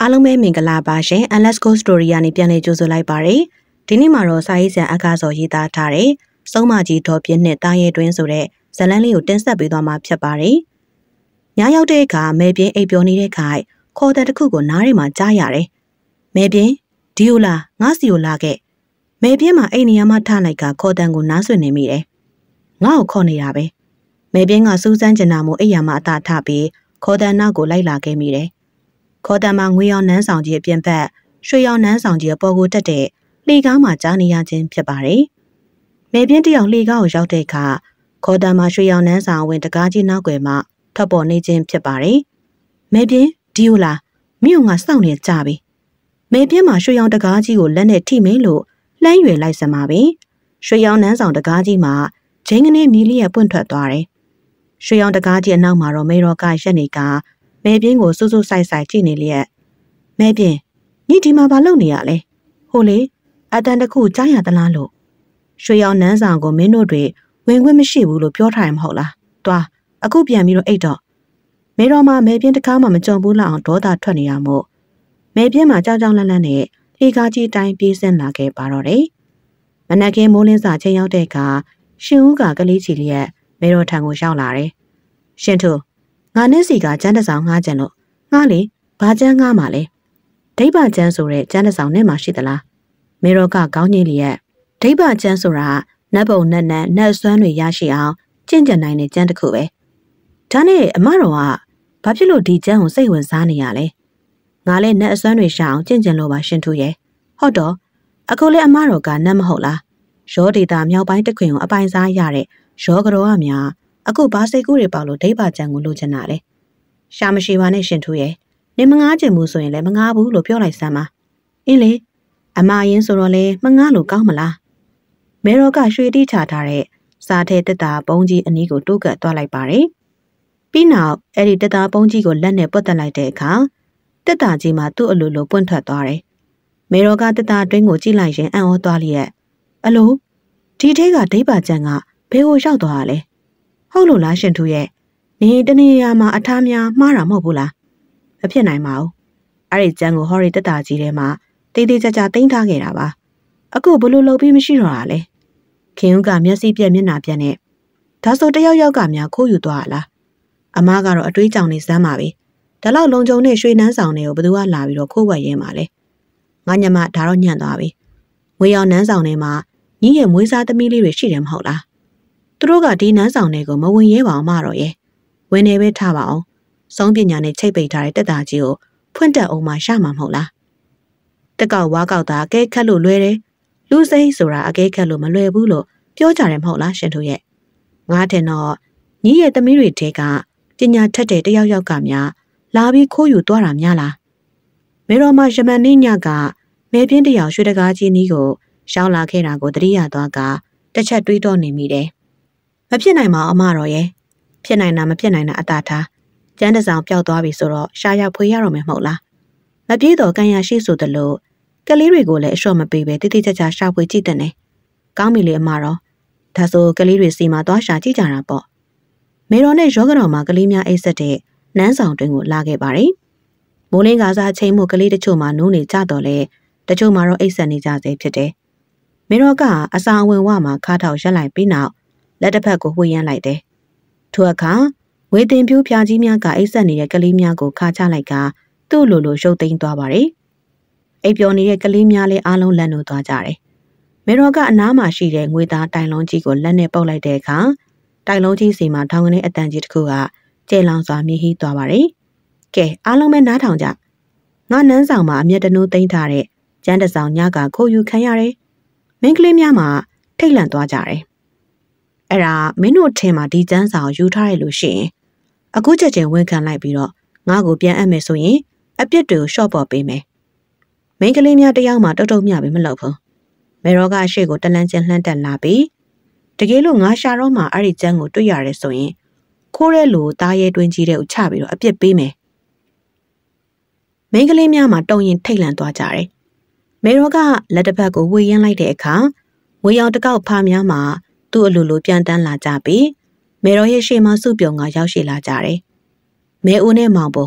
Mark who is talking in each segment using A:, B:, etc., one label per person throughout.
A: အားလုံးပဲမင်္ဂလာပါရှင် Alasco Story ကနေပြန်လည်ကြိုဆိုလိုက်ပါရယ်ဒီနေ့မှာတော့စာရေးဆရာအကားစော်ရေးသားထားတဲ့စုံမကြီးတော်ပြင်းနဲ့တားရဲတွင်းဆိုတဲ့ဇာတ်လမ်းလေးကိုတင်ဆက်ပေးသွားမှာဖြစ်ပါတယ်ညရောက်တဲ့အခါမဲပြင်းအိပ်ပျော်နေတဲ့ခိုင်ခေါ်တဲ့တစ်ခုကိုနားထဲမှာကြားရတယ်မဲပြင်းဒီယိုလာငါစီယိုလာခဲ့မဲပြင်းမှာအိမ်နေရာမှာထားလိုက်ကခေါ်တန်ကိုနားဆွနေမိတယ်ငါ့ကိုခေါ်နေတာပဲမဲပြင်းကစူးစမ်းကျင်နာမှုအိမ်ရမှာအသာထပြီးခေါ်တန်နောက်ကိုလိုက်လာခဲ့မိတယ်ခေါ်တန်မှာငွေရောင်နန်းဆောင်ကြီးအပြင်ဘက်ရွှေရောင်နန်းဆောင်ကြီးအပေါ်ကိုတက်တဲ့လှေကားမှာကြားနေရခြင်းဖြစ်ပါတယ်။မဲပြင်းတယောက်လှေကားကိုရောက်တဲ့အခါခေါ်တန်မှာရွှေရောင်နန်းဆောင်ဝင်တကားကြီးနောက်ွယ်မှာထွက်ပေါ်နေခြင်းဖြစ်ပါတယ်။မဲပြင်းဒီယိုလာမြို့ငါစောင့်နေကြပြီ။မဲပြင်းမှာရွှေရောင်တကားကြီးကိုလက်နဲ့ထိမင်းလို့လှမ်းရွယ်လိုက်စမှာပဲ။ရွှေရောင်နန်းဆောင်တကားကြီးမှာဂျင်းကနေမီလီရဲ့ပွင့်ထွက်သွားတယ်။ရွှေရောင်တကားကြီးအနောက်မှာတော့မေရော်ကရက်နေကမဲပြင်းကိုစူးစူးဆိုင်ဆိုင်ကြည့်နေလျက်မဲပြင်းညီဒီမှာဘာလုပ်နေရလဲဟိုလေအတန်တခုကြားရသလားလို့ရွှေရောင်နန်းဆောင်ကိုမင်းတို့တွေဝင်ခွင့်မရှိဘူးလို့ပြောထားရမဟုတ်လားတွားအခုပြန်ပြီးတော့အိတ်တော့မဲတော်မှာမဲပြင်းတကားမှမကြုံဘူးလောက်အောင်ဒေါသထွက်နေရမို့မဲပြင်းမှာကြောက်ကြောက်လန့်လန့်နဲ့လှေကားကြီးတိုင်းပြေးဆင်းလာခဲ့ပါတော့တယ်မနက်ခင်းမိုးလင်းစာချိန်ရောက်တဲ့အခါရှင်ဦးကကလေးချီလျက်မဲတော်ထံကိုရောက်လာတယ်ရှင်သူငါနဲ့စီကကျန်းတဆောင်ငှားကြံလို့ငှားလေဘာကျန်းငှားမှာလဲဒိဗ္ဗကျန်းဆိုတဲ့ကျန်းတဆောင်နဲ့မှရှိသလားမေရောကကောင်းကြီးလျက်ဒိဗ္ဗကျန်းဆိုတာနတ်ပုံနတ်နတ်ဆွမ်းတွေရရှိအောင်ကျင့်ကြံနိုင်တဲ့ကျန်းတစ်ခုပဲဒါနဲ့အမတော်ကဘာဖြစ်လို့ဒီကျန်းကိုစိတ်ဝင်စားနေရလဲငါလည်းနတ်အစွမ်းတွေရှာအောင်ကျင့်ကြံလို့ပါရှင်ထူရဲ့ဟုတ်တော့အခုလည်းအမတော်ကနတ်မဟုတ်လားရောဒေတာမြောက်ပိုင်းတစ်ခွင်ကိုအပိုင်စားရတဲ့ရောကတော်ကများအခုဘာစိတ်ကူးတွေပေါလို့ဒိဗ္ဗကျန်းကိုလိုချင်တာလဲရှာမရှိပါနဲ့ရှင်ထူရဲ့နေမငားချင်ဘူးဆိုရင်လည်းမငားဘူးလို့ပြောလိုက်စမ်းပါအင်းလေအမအရင်ဆိုတော့လေမငားလို့ကောင်းမလားမေရောကရွှေတိချထားတဲ့စားထဲတက်တာပုံးကြီးအနီးကိုတိုးကပ်သွားလိုက်ပါတယ်ပြီးနောက်အဲ့ဒီတက်တာပုံးကြီးကိုလက်နဲ့ပုတ်တက်လိုက်တဲ့အခါတက်တာကြီးမှာသူ့အလိုလိုပွင့်ထွက်သွားတယ်မေရောကတက်တာတွင်းကိုကြည့်လိုက်ရင်အံ့ဩသွားလျက်အလိုဒီထဲကဒိဗ္ဗကျန်ကဘယ်ကိုရောက်သွားတာလဲဟုတ်လို့လားရှင်ထူရဲ့နေတနေရာမှာအထားများမှားတာမဟုတ်ဘူးလားမဖြစ်နိုင်ပါဘူးအဲ့ဒီကျန်ကိုဟော်ရီတက်တာကြီးထဲမှာတေးသေးချာချာတိမ့်ထားခဲ့တာပါအခုဘလို့လုပ်ပြီးမရှိတော့တာလဲခင်ဦးကမျက်စိပြက်မျက်နှာပြက်နဲ့ဒါဆိုတယောက်ယောက်ကများခိုးယူသွားလားအမားကတော့အတွေးကြောင်နေစမ်းပါပဲဒါလောက်လုံခြုံတဲ့ရွှေနန်းဆောင်တွေကိုဘသူကလာပြီးတော့ခိုးဝက်ရင်းပါလဲငါညမဒါတော့ညံ့သွားပြီငွေရောင်နန်းဆောင်ထဲမှာညီရဲ့မွေးစားသမီးလေးတွေရှိတယ်မဟုတ်လားသူတို့ကဒီနန်းဆောင်တွေကိုမဝင်ရဲပါအောင်မတော့ရဲ့ဝင်နေပဲထားပါအောင်စုံးပညာနဲ့ချိတ်ပိတ်ထားတဲ့တက်တာကြီးကိုဖွင့်တက်အောင်မှရမှာမဟုတ်လားတက်ကောက်ဝါကောက်တာအကဲခတ်လို့လွယ်တယ်လူစိမ့်ဆိုတာအကဲခတ်လို့မလွယ်ဘူးလို့ပြောကြတယ်မဟုတ်လားရှင်တို့ရဲ့ငါထင်တော့ညီရဲ့သမီးတွေတဲကပညာထက်တဲ့တယောက်ယောက်ကများလာပြီးခိုးယူသွားတာများလားမေတော်မယမန်နေညကမဲပြင်းတယောက်ရွှေတကားကြီးနီးကိုရှောင်းလာခဲ့တာကိုတတိယသွားကတစ်ချက်တွေးတော့နေမိတယ်မဖြစ်နိုင်ပါအမတော်ရဲ့ဖြစ်နိုင်တာမဖြစ်နိုင်တာအတားထားကျန်းတဆောင်ပျောက်သွားပြီဆိုတော့ရှာရဖွေရတော့မယ်မဟုတ်လားမပြေတော့ကန်ရရှိဆိုသလိုကလေးတွေကိုလည်းအလျှော့မပေးပဲတိတိကျကျရှာဖွေကြည့်တဲ့နဲ့ကောင်းပြီလေအမတော်ဒါဆိုကလေးတွေစီမှာသွားရှာကြည့်ကြတာပေါ့မေတော်နဲ့ရောကတော်မှာကလေးများအိတ်ဆက်တဲ့နန်းဆောင်တွင်ကိုလာခဲ့ပါတယ်မိုးလင်းကစားချိန်မှုကလေးတချို့မှာနိုးနေကြတော့လေတချို့မှာတော့အိတ်ဆက်နေကြစေဖြစ်တယ်မေတော်ကအစာအဝင်ဝမှာခါထောက်ရက်လိုက်ပြီးနောက်လက်တစ်ဖက်ကိုဝှေ့ရမ်းလိုက်တယ်ထို့အခါဝေတင်ပြူးဖျားကြီးများကအိတ်ဆက်နေတဲ့ကလေးများကိုခါချလိုက်ကသူ့လိုလိုရုပ်သိမ်းသွားပါတယ်အိပ်ပျော်နေတဲ့ကလေးများလည်းအားလုံးလန့်လို့သွားကြတယ်မေတော်ကအနားမှာရှိတဲ့ငွေသားတိုင်လုံးကြီးကိုလက်နဲ့ပုတ်လိုက်တဲ့အခါတိုင်လုံးကြီးစီမှာထောင်ကနေအတန်ကြီးတစ်ခုကကျဲလောင်စွာမြည်ဟီးသွားပါတယ်ကဲအားလုံးပဲနားထောင်ကြငါနန်းဆောင်မှာအမျက်တနိုးသိမ်းထားတဲ့ကျန်းတဆောင်ညကခိုးယူခံရတယ်မင်းကလေးများမှာထိတ်လန့်သွားကြတယ်အဲ့ဒါမင်းတို့ထင်မှာဒီကျန်းဆောင်ယူထားရလို့ရှိရင်အခုချက်ချင်းဝန်ခံလိုက်ပြီးတော့ငါ့ကိုပြန်အပ်မယ်ဆိုရင်အပြစ်တွေကိုရှော့ပေါ်ပေးမယ်မင်းကလေးများတယောက်မှတုတ်တုတ်မြပဲမလုပ်ဘူးမေရောကအရှိကိုတလန်းချင်းလှမ်းတက်လာပြီးတကယ်လို့ငါရှာတော့မှအဲ့ဒီကျန်းကိုတွေ့ရတယ်ဆိုရင်ခိုးတဲ့လူသားရဲတွင်းကြီးတဲ့ကိုချပြီးတော့အပြစ်ပေးမယ်မင်းကလေးများမှာတုံရင်ထိတ်လန့်သွားကြတယ်မေရောကလက်တစ်ဖက်ကိုဝေရမ်းလိုက်တဲ့အခါငွေရောင်တကောက်ဖားများမှာသူ့အလိုလိုပြန်တန်းလာကြပြီးမေရောရဲ့ရှေ့မှာစုပြုံကရောက်ရှိလာကြတယ်မဲဦးနဲ့မောင်ပေါ်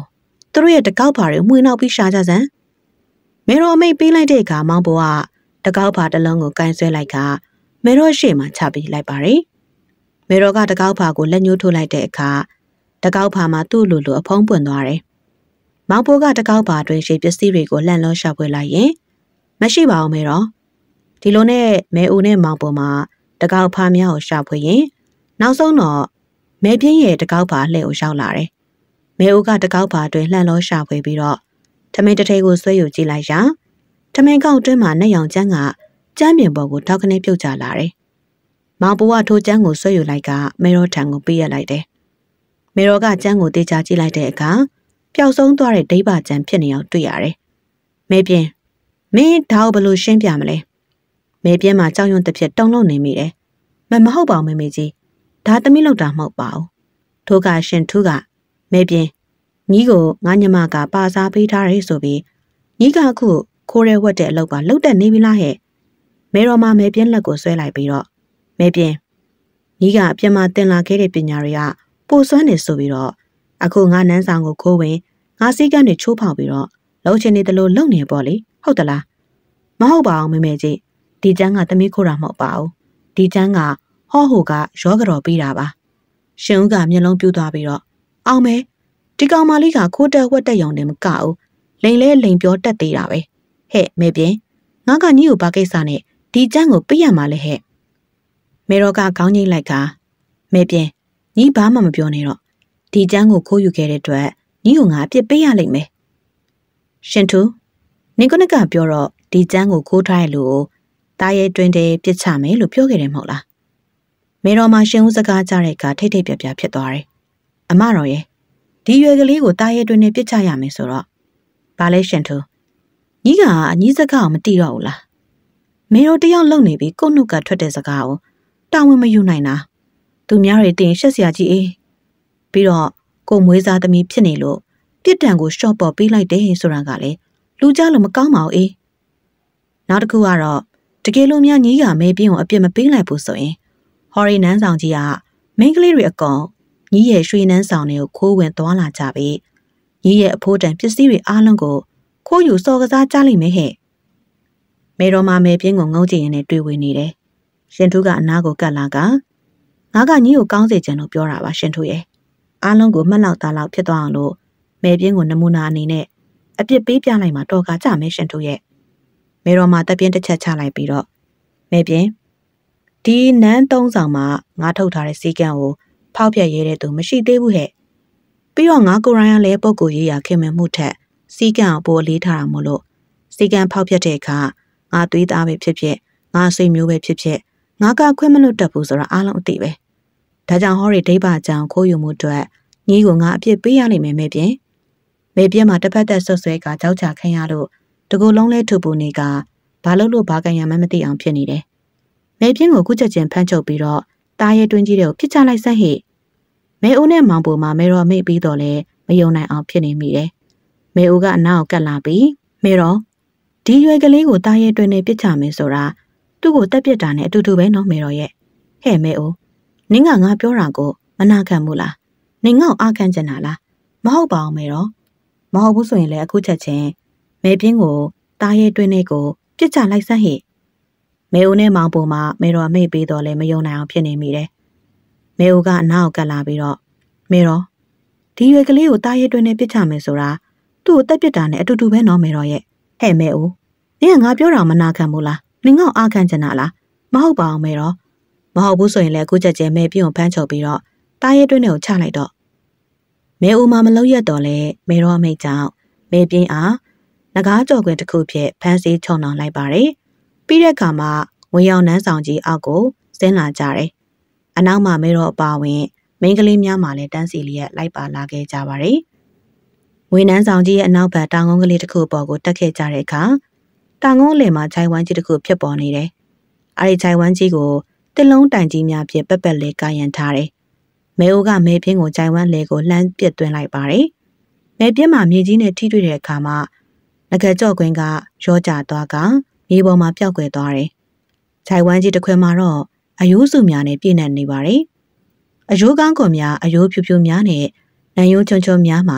A: သူတို့ရဲ့တကောက်ဖာတွေမှွေနှောက်ပြီးရှာကြစမ်းမေတော်အမိတ်ပေးလိုက်တဲ့အခါမောင်ဘိုကတကောက်ဖာတစ်လုံးကိုကင်ဆွဲလိုက်ကမေတော်ရှေ့မှာချပြီးလိုက်ပါတယ်မေတော်ကတကောက်ဖာကိုလက်ညှိုးထိုးလိုက်တဲ့အခါတကောက်ဖာမှာသူ့လိုလိုအဖုံးပွင့်သွားတယ်မောင်ဘိုကတကောက်ဖာတွင်ရှေ့ပစ္စည်းတွေကိုလှန်လောရှာဖွေလိုက်ရင်မရှိပါဘူးမေတော်ဒီလိုနဲ့မဲဦးနဲ့မောင်ဘိုမှာတကောက်ဖာများကိုရှာဖွေရင်နောက်ဆုံးတော့မဲပြင်းရဲ့တကောက်ဖာလှည့်ကိုရောက်လာတယ်မဲဦးကတကောက်ဖာတွင်လှန်လောရှာဖွေပြီးတော့ထမင်းတစ်ထည်ကိုဆွဲယူကြည့်လိုက်ရာထမင်းကောက်တွင်းမှာနဲ့ရောင်ကျန်းကကျန်းပြင်ပေါ်ကိုတောက်ခနဲပြုတ်ကျလာတယ်မောင်ဘိုကထိုးကျန်းကိုဆွဲယူလိုက်ကမဲတော်ထံကိုပေးရလိုက်တယ်မေတော်ကကျန်းကိုတေချာကြည့်လိုက်တဲ့အခါပျောက်ဆုံးသွားတဲ့ဒိဗ္ဗကျန်းဖြစ်နေအောင်တွေ့ရတယ်မဲပြင်းမင်းဒါကိုဘယ်လိုရှင်းပြမလဲမဲပြင်းမှာကြောက်ရွံ့တစ်ဖြစ်တုံ့လုံနေမိတယ်မဟုတ်ပါဘူးမေမေကြီးဒါသမီးလောက်တာမဟုတ်ပါဘူးထိုးကရှင်ထူးကမဲပြင်းညီကိုငါညမကပါစားပေးထားရဲဆိုပြီးညီကအခုခိုးရဲဝက်တဲ့အလုပ်ပါလှုပ်တက်နေပြီလားဟဲ့မဲတော်မမဲပြင်းလက်ကိုဆွဲလိုက်ပြီးတော့မဲပြင်းညီကအပြင်မှာတင်လာခဲ့တဲ့ပညာတွေကပိုစွမ်းနေဆိုပြီးတော့အခုငါနန်းဆောင်ကိုခိုးဝင်ငါစည်းကမ်းတွေချိုးဖောက်ပြီးတော့လှုပ်ချင်နေတယ်လို့လုပ်နေပေါ့လေဟုတ်သလားမဟုတ်ပါဘူးမေမေကြီးဒီကျန်းကသမီးခိုးတာမဟုတ်ပါဘူးဒီကျန်းကဟောဟိုကရောကြတော်ပေးတာပါရှင်ဦးကမျက်လုံးပြူးသွားပြီးတော့အောင်မဲဒီကောင်မလေးကခိုးတက်ဝက်တက်ရောင်နေမကဘူးလိန်လဲလိန်ပြောတက်သေးတာပဲဟဲ့မေပြင်းငါကညီကိုဘာကိစ္စနဲ့ဒီကျန်းကိုပြရမှာလဲဟဲ့မေတော်ကခေါင်းငိမ့်လိုက်ကမေပြင်းညီဘာမှမပြောနဲ့တော့ဒီကျန်းကိုခိုးယူခဲ့တဲ့အတွက်ညီကိုငါအပြစ်ပေးရလိမ့်မယ်ရှင်ထူနင်ကနကပြောတော့ဒီကျန်းကိုခိုးထားရလို့တားရဲတွင်တဲ့ပြစ်ချမယ်လို့ပြောခဲ့တယ်မဟုတ်လားမေတော်မှာရှင်ဦးစကားကြတဲ့အခါထိတ်ထိတ်ပြပြဖြစ်သွားတယ်အမတော်ရဲ့ဒီရွယ်ကလေးကိုတားရဲတွင်နဲ့ပြစ်ချရမယ်ဆိုတော့ဘာလဲရှင်ထူညီကအညီစကားကိုမတိတော့ဘူးလားမေတော်တယောက်လုံနေပြီးကို့နှုတ်ကထွက်တဲ့စကားကိုတာဝန်မယူနိုင်တာသူများတွေတင်ရှက်စရာကြီးအေးပြီးတော့ကိုမွေးစားသမီးဖြစ်နေလို့ပြစ်ဒဏ်ကိုရှော့ပေါ်ပေးလိုက်တယ်ဆိုတာကလေလူကြလို့မကောင်းပါဘူးအေးနောက်တစ်ခုကတော့တကယ်လို့များညီကမဲပြင်းကိုအပြစ်မပေးလိုက်ဘူးဆိုရင်ဟော်ရီနန်းဆောင်ကြီးကမိန်းကလေးတွေအကောင်ညီရဲ့ရွှေနန်းဆောင်တွေကိုခိုးဝင်သွားလာကြပြီးညီရဲ့အဖိုးတန်ပစ္စည်းတွေအားလုံးကိုခိုးယူစော်ကစားကြလိမ့်မယ်ဟဲ့မေတော်မမဲပြင်းကိုငုံကြည့်ရင်လည်းတွေ့ဝင်နေတယ်ရှင်ထူးကအနားကိုကတ်လာကငါကညီကိုကောင်းစေချင်လို့ပြောတာပါရှင်ထူးရဲ့အားလုံးကိုမှတ်လောက်သားလောက်ဖြစ်သွားအောင်လို့မဲပြင်းကိုနမူနာအနေနဲ့အပြစ်ပေးပြလိုက်မှတော်ကားကြမယ်ရှင်ထူးရဲ့မေတော်မတက်ပြင်းတစ်ချက်ချလိုက်ပြီးတော့မဲပြင်းဒီနန်းသုံးဆောင်မှာငါထုတ်ထားတဲ့စီကံကိုဖောက်ပြက်ရဲတဲ့သူမရှိသေးဘူးဟဲ့ပြီးတော့ငါကိုရိုင်းကလည်းပုံကိုရေးရခင်မမှုထက်စီကံကိုပိုအလေးထားတာမို့လို့စီကံဖောက်ပြက်တဲ့အခါငါသွေးသားပဲဖြစ်ဖြစ်ငါစိတ်မျိုးပဲဖြစ်ဖြစ်ငါကခွင့်မလွတ်တတ်ဘူးဆိုတာအားလုံးအသိပဲဒါကြောင့်ဟောရီဒိဗ္ဗကြောင့်ခိုးယူမှုအတွက်ညီကိုငါအပြစ်ပေးရလိမ့်မယ်မဲပြင်းမှာတစ်ဖက်သက်ဆွဆွဲကကြောက်ချခံရလို့တကူလုံးလဲထူပူနေကဘာလို့ဘာကန်ရမှမသိအောင်ဖြစ်နေတယ်မဲပြင်းကိုကုချက်ချင်းဖမ်းချုပ်ပြီးတော့တားရဲတွင်းကြီးတွေကိုပြစ်ချလိုက်စမ်းဟိမဲအိုးနဲ့မောင်ပူမှာမဲတော်မိတ်ပြီးတော့လဲမယုံနိုင်အောင်ဖြစ်နေမိတယ်မဲအိုးကအနားကိုကတ်လာပြီးမဲတော်ဒီရွယ်ကလေးကိုတားရဲတွင်းနဲ့ပြစ်ချမယ်ဆိုတာသူ့ကိုတက်ပြစ်တာနဲ့အတူတူပဲနော်မဲတော်ရဲ့ဟဲ့မဲအိုးနင်ကငါပြောတာကိုမနာခံဘူးလားနင်ငါ့ကိုအားခံချင်တာလားမဟုတ်ပါဘူးမဲတော်မဟုတ်ဘူးဆိုရင်လည်းအခုချက်ချင်းမဲပြင်းကိုတားရဲတွင်းနဲ့ကိုပြစ်ချလိုက်စမ်းဟိမဲအိုနဲ့မောင်ပူမှာမဲတော်မိတ်ပြီးတော့လည်းမယုံနိုင်အောင်ဖြစ်နေမိတယ်မဲအိုကအနားကိုကတ်လာပြီးတော့မဲတော်ဒီရွယ်ကလေးကိုတားရဲတွင်းနဲ့ပြစ်ချမယ်ဆိုတာသူ့ကိုတက်ပြစ်တာနဲ့အတူတူပဲနော်မဲတော်ရဲ့ဟဲ့မဲအိုနင်ကငါပြောတာမနာခံဘူးလားနင်ငါ့ကိုအားခံချင်တာလားမဟုတ်ပါဘူးမဲတော်မဟုတ်ဘူးဆိုရင်လည်းအခုချက်ချင်းမဲပြင်းကိုဖမ်းချုပ်ပြီးတော့တားရဲတွင်းနဲ့ကိုချလိုက်တော့မဲအိုမှာမလုံးရက်တော့လဲမဲတော်အမိတ်ကြောင့်မဲပြင်းအားငကားကြော်ခွင်တစ်ခုဖြစ်ဖမ်းဆီးချုံနှောင်လိုက်ပါတယ်ပြီးတဲ့အခါမှာဝင်ရောက်နန်းဆောင်ကြီးအောက်ကိုဆင်းလာကြတယ်အနောက်မှာမဲတော်အပါဝင်မိန်းကလေးများမှလည်းတန်းစီလျက်လိုက်ပါလာခဲ့ကြပါတယ်ဝင်နန်းဆောင်ကြီးရဲ့အနောက်ဘက်တောင်ကုန်းကလေးတစ်ခုပေါ်ကိုတက်ခဲ့ကြတဲ့အခါတောင်ကုန်းလယ်မှာခြိုင်ဝမ်းကြီးတစ်ခုဖြစ်ပေါ်နေတယ်အဲဒီခြိုင်ဝမ်းကြီးကိုတစ်လုံးတိုင်ကြီးများဖြင့်ပက်ပက်လေးကာရန်ထားတယ်မဲအိုကမဲပြင်းကိုခြိုင်ဝမ်းလေကိုလှမ်းပစ်သွင်းလိုက်ပါတယ်မဲပြင်းမှာမြေကြီးနဲ့ထိတွေ့တဲ့အခါမှာငကကြော့ကွင်းကရောကျသွားကမြေပေါ်မှာပျောက်ကွယ်သွားတယ်။ခြိုင်ဝမ်းကြီးတစ်ခွဲမှာတော့အယိုးစုများနဲ့ပြည့်နှက်နေပါတယ်။အယိုးကောင်းကွန်များအယိုးဖြူဖြူများနဲ့နံရိုးချုံချုံများမှာ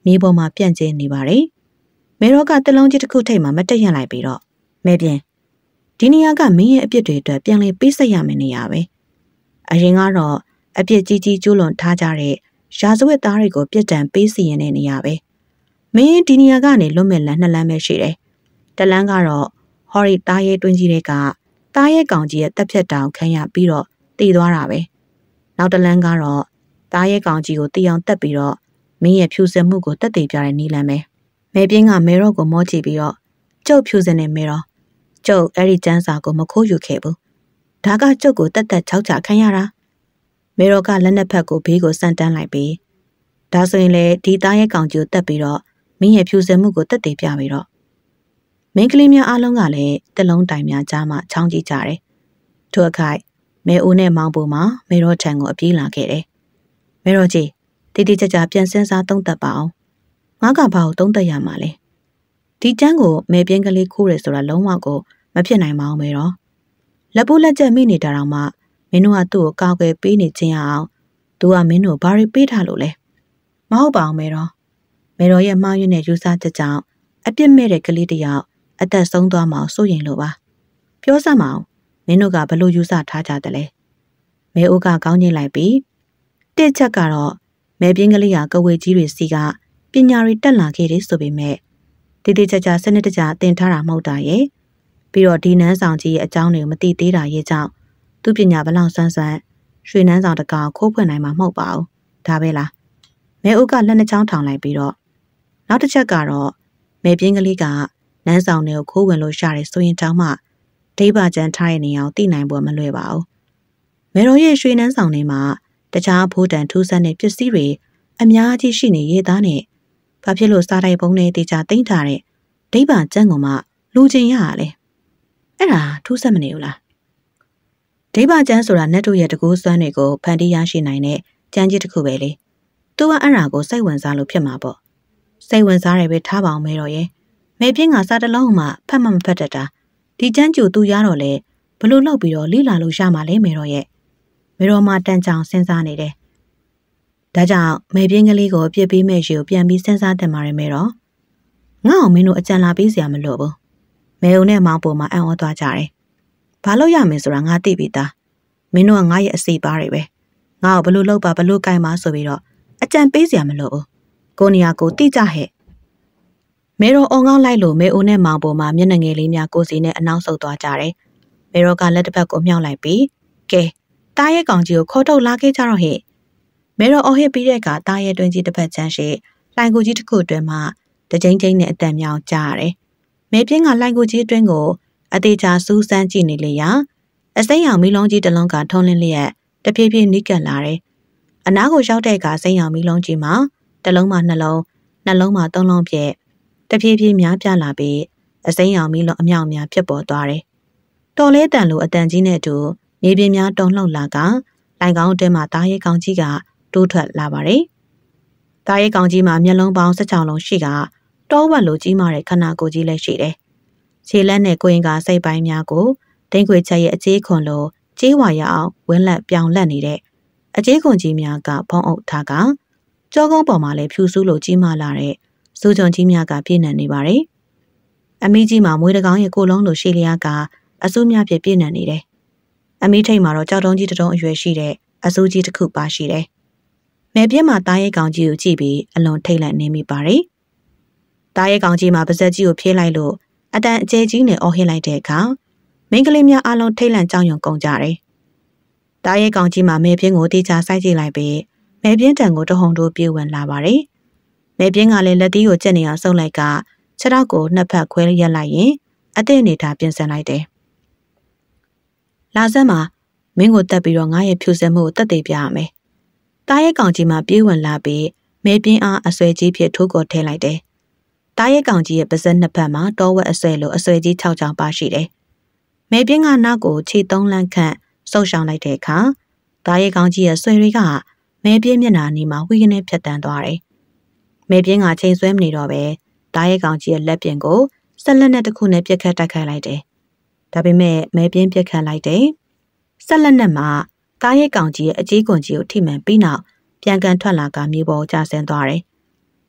A: မြေပေါ်မှာပြန့်ကျဲနေပါတယ်။မေရောကတလုံးကြီးတစ်ခုထိပ်မှာမတက်ရလိုက်ပြီးတော့မဲပြင်းဒီနေရာကမင်းရဲ့အပြစ်တွေအတွက်ပြန်လည်ပေးဆက်ရမယ့်နေရာပဲ။အရင်ကတော့အပြစ်ကြီးကြီးကျူးလွန်ထားကြတဲ့ရာဇဝတ်သားတွေကိုပြစ်ဒဏ်ပေးစီရင်တဲ့နေရာပဲ။မင်းဒီနေရာကနေလွတ်မဲ့လမ်းနှစ်လမ်းပဲရှိတယ်။တစ်လမ်းကတော့ဟော်ရီတားရဲတွင်းကြီးတွေကတားရဲကောင်ကြီးရဲ့တပ်ဖြတ်တောင်ခံရပြီးတော့တည်သွားတာပဲ။နောက်တစ်လမ်းကတော့တားရဲကောင်ကြီးကိုတီအောင်တက်ပြီးတော့မင်းရဲ့ဖြူစင်မှုကိုတက်တည်ပြတဲ့နီးလမ်းပဲ။မဲပြင်းကမေရော့ကိုမောကြည့်ပြီးတော့ကျုပ်ဖြူစင်နေမေရော့ကျုပ်အဲ့ဒီကျန်းစာကိုမခိုးယူခဲ့ဘူး။ဒါကကျုပ်ကိုတက်တက်ချောက်ချခံရတာ။မေရော့ကလက်နှစ်ဖက်ကိုဘေးကိုဆန့်တန်းလိုက်ပြီးဒါဆိုရင်လေဒီသားရဲ့ကောင်ကြီးကိုတက်ပြီးတော့မင်းရဲ့ဖြူစင်မှုကိုတက်တည်ပြပြီးတော့မင်းကလေးများအားလုံးကလည်းတစ်လုံးတိုင်များကြားမှချောင်းကြည့်ကြတယ်။ထို့အခိုက်မဲအိုးနဲ့မောင်ပူမှာမေရော့ထံကိုအပြေးလာခဲ့တယ်။မေရော့ကြီးတိတိကျကျပြန်စင်းစားသုံးသပ်ပါအောင်။ငါကဘာကိုသုံးသပ်ရမှာလဲ။ဒီကျန်းကိုမဲပြင်းကလေးခိုးတယ်ဆိုတာလုံးဝကိုမဖြစ်နိုင်ပါဘူးမေရော့။လက်ပိုးလက်ကျက်မိနေတာတော့မှမင်းတို့ကသူ့ကိုကောက်ွယ်ပေးနေခြင်းအောင်သူကမင်းတို့ဘာတွေပေးထားလို့လဲ။မဟုတ်ပါဘူးမေရော့။မေရော့ရဲ့မှားယွင်းတဲ့ယူဆချက်ကြောင့်အပြစ်မဲ့တဲ့ကလေးတစ်ယောက်အသက်ဆုံးသွားမှစိုးရင်လို့ပါ။ပြောစမ်းမအောင်မင်းတို့ကဘလို့ယူဆထားကြတယ်လဲ။မဲအိုးကကောင်းကျင်လိုက်ပြီးတစ်ချက်ကတော့မဲပြင်းကလေးကကဝေကြီးတွေစီကပညာတွေတက်လာခဲ့တယ်ဆိုပေမဲ့တိတိကျကျစနစ်တကျသင်ထားတာမဟုတ်တာရဲ့ပြီးတော့ဒီနန်းဆောင်ကြီးရဲ့အကြောင်းတွေကိုမသိသေးတာရဲ့ကြောင့်သူပညာဘလောက်စွမ်းစွမ်းရွှေနန်းဆောင်တကောင်ခိုးဖွင့်နိုင်မှာမဟုတ်ပါဘူးဒါပဲလားမဲအိုးကလက်နှချောင်းထောင်လိုက်ပြီးတော့နောက်တစ်ချက်ကတော့မဲပြင်းကလေးကနန်းဆောင်တွေကိုခိုးဝင်လို့ရတယ်ဆိုရင်တောင်မှဒိဗ္ဗကျန်ထားတဲ့နေရာကိုသိနိုင်ဖို့မလွယ်ပါဘူးမဲတော်ရဲ့ရွှေနန်းဆောင်တွေမှာတခြားဖိုးတန်ထူးဆန်းတဲ့ပစ္စည်းတွေအများကြီးရှိနေရဲ့သားနဲ့ဘာဖြစ်လို့စားတိုက်ပုံးနဲ့တေချာတိမ့်ထားတဲ့ဒိဗ္ဗကျန်ကမှလူချင်းရရလဲအဲ့ဒါထူးဆန်းမနေဘူးလားဒိဗ္ဗကျန်ဆိုတာနတ်တို့ရဲ့တကူစွမ်းတွေကိုဖန်တီးရရှိနိုင်တဲ့ကျမ်းကြီးတစ်ခုပဲလေသူကအဲ့ဒါကိုစိတ်ဝင်စားလို့ဖြစ်မှာပေါ့စိတ်ဝင်စားတယ်ပဲထားပါအောင်မဲတော်ရဲ့မဲပြင်းကစားတလုံးမှဖတ်မှမဖတ်တတ်တာဒီကျန်းကျူသူရတော့လေဘလို့လောက်ပြီးတော့လိလာလို့ရမှာလဲမဲတော်ရဲ့မဲတော်မှတန်ကြောင်စဉ်းစားနေတယ်ဒါကြောင့်မဲပြင်းကလေးကိုပြစ်ပြီးမဲ့ရေကိုပြန်ပြီးစဉ်းစားတင်ပါရမဲတော်ငါ့အောင်မင်းတို့အကြံလာပေးစရာမလိုဘူးမဲုံနဲ့မောင်ပေါ်မှာအံ့ဩသွားကြတယ်ဘာလို့ရမယ်ဆိုတာငါသိပြီးသားမင်းတို့ကငါရဲ့အစီပါတွေပဲငါ့ကိုဘလို့လောက်ပါဘလို့ကိုင်ပါဆိုပြီးတော့အကြံပေးစရာမလိုဘူးကိုနေရာကိုတိကျဟဲ့မေရောအုံငေါလိုက်လို့မေအိုနဲ့မောင်ပေါ်မှာမျက်နှာငယ်လေးများကိုစီနဲ့အနောက်ဆုတ်သွားကြတယ်မေရောကလက်တစ်ဖက်ကိုမြှောက်လိုက်ပြီးကဲတားရဲ့ကောင်ကြီးကိုခေါ်ထုတ်လာခဲ့ကြတော့ဟဲ့မေရောအော်ဟစ်ပြီးတဲ့အခါတားရဲ့တွင်ကြီးတစ်ဖက်ချမ်းရှိလှိုင်ကိုကြီးတစ်ခုအတွင်းမှာတကြိမ်ကြိမ်နဲ့အတန်မြောင်ကြားရတယ်မေပြင်းကလှိုင်ကိုကြီးအတွင်းကိုအသေးချာစူးစမ်းကြည့်နေလေရာအစိမ်းရောင်မီးလုံးကြီးတစ်လုံးကထုံးလင်းလျက်တဖြည်းဖြည်းနီးကပ်လာတယ်အနားကိုရောက်တဲ့အခါစိမ်းရောင်မီးလုံးကြီးမှာတစ်လုံးမှနှလုံးမှသုံးလုံးပြည့်တဖြည်းဖြည်းများပြားလာပြီးအစိမ်းရောင်မီးလုံးအမြောက်များဖြစ်ပေါ်သွားတယ်။တော်လဲတန်လိုအတန်ကြီးနဲ့အတူမြေပြင်များတုံလှုပ်လာကလိုင်ကောင်းတဲမှာတားရဲကောင်ကြီးကတိုးထွက်လာပါတယ်။တားရဲကောင်ကြီးမှာမျက်လုံးပေါင်း16လုံးရှိကတောဝက်လိုကြီးမာတဲ့ခန္ဓာကိုယ်ကြီးလည်းရှိတယ်။ခြေလက်နဲ့ကိုယ်ရင်ကစိတ်ပိုင်းများကိုဒိန်ခွေချက်ရဲ့အကျေးခွန်လိုကျေးဝါရအောင်ဝင်းလက်ပြောင်လက်နေတဲ့အကျေးခွန်ကြီးများကဖုံးအုပ်ထားကကြောကုန်းပေါ်မှာလည်းဖြူစူးလိုကြီးမာလာတဲ့စူးကြုံကြီးများကပြည့်နှံနေပါတယ်။အမီးကြီးမှာမွေးတကောင်ရဲ့ကိုလုံးလိုရှေ့လျားကအဆူးများပြည့်နှံနေတယ်။အမီးထိတ်မှာတော့ကြောက်တုံးကြီးတစ်တုံးအရွယ်ရှိတဲ့အဆူးကြီးတစ်ခုပါရှိတယ်။မဲပြင်းမှာတားရဲကောင်ကြီးကိုကြည့်ပြီးအလွန်ထိတ်လန့်နေမိပါတယ်။တားရဲကောင်ကြီးမှာပါဇက်ကြီးကိုဖြေးလိုက်လို့အတန်အကျဲကြီးနဲ့အော်ဟစ်လိုက်တဲ့အခါမိန်းကလေးများအလုံးထိတ်လန့်ကြောက်ရွံ့ကုန်ကြတယ်။တားရဲကောင်ကြီးမှာမဲပြင်းကိုတေချာစိုက်ကြည့်လိုက်ပြီးမဲပြင်းတန်ကိုတဟုန်တိုးပြေးဝင်လာပါတယ်။မဲပြင်းကလည်းလက်သီးကိုကျက်နေအောင်ဆုပ်လိုက်ကခြေထောက်ကိုနှစ်ဖက်ခွဲရက်လိုက်ရင်အသည့်အနေထားပြင်ဆင်လိုက်တယ်။လာဆက်မှာမင်းကိုတက်ပြီးတော့ငါရဲ့ဖြူစင်မှုကိုတက်သေးပြရမယ်။တားရဲကောင်ကြီးမှာပြေးဝင်လာပြီးမဲပြင်းအားအဆွဲကြီးဖြစ်ထိုးကော်ထဲလိုက်တယ်။တားရဲကောင်ကြီးရဲ့ပါးစပ်နှစ်ဖက်မှာတောဝက်အဆွဲလိုအဆွဲကြီး6ချောင်းပါရှိတယ်။မဲပြင်းကနောက်ကိုခြေ3လမ်းခန့်ဆုပ်ရှောင်လိုက်တဲ့အခါတားရဲကောင်ကြီးရဲ့ဆွဲတွေကမဲပြင်းမျက်နှာနီးမှာဝီကနေဖြတ်တန်းသွားတယ်။မဲပြင်းကချိန်ဆွဲမနေတော့ပဲတားရဲကောင်ကြီးရဲ့လက်ပြင်ကိုဆက်လက်နဲ့တစ်ခုနဲ့ပြက်ခတ်တိုက်ခိုက်လိုက်တယ်။ဒါပေမဲ့မဲပြင်းပြက်ခတ်လိုက်တယ်။ဆက်လက်နဲ့မှာတားရဲကောင်ကြီးရဲ့အကြီးကွန်ကြီးကိုထိမှန်ပြီးနောက်ပြန်ကန်ထွက်လာကမြေပေါ်ကျဆင်းသွားတယ်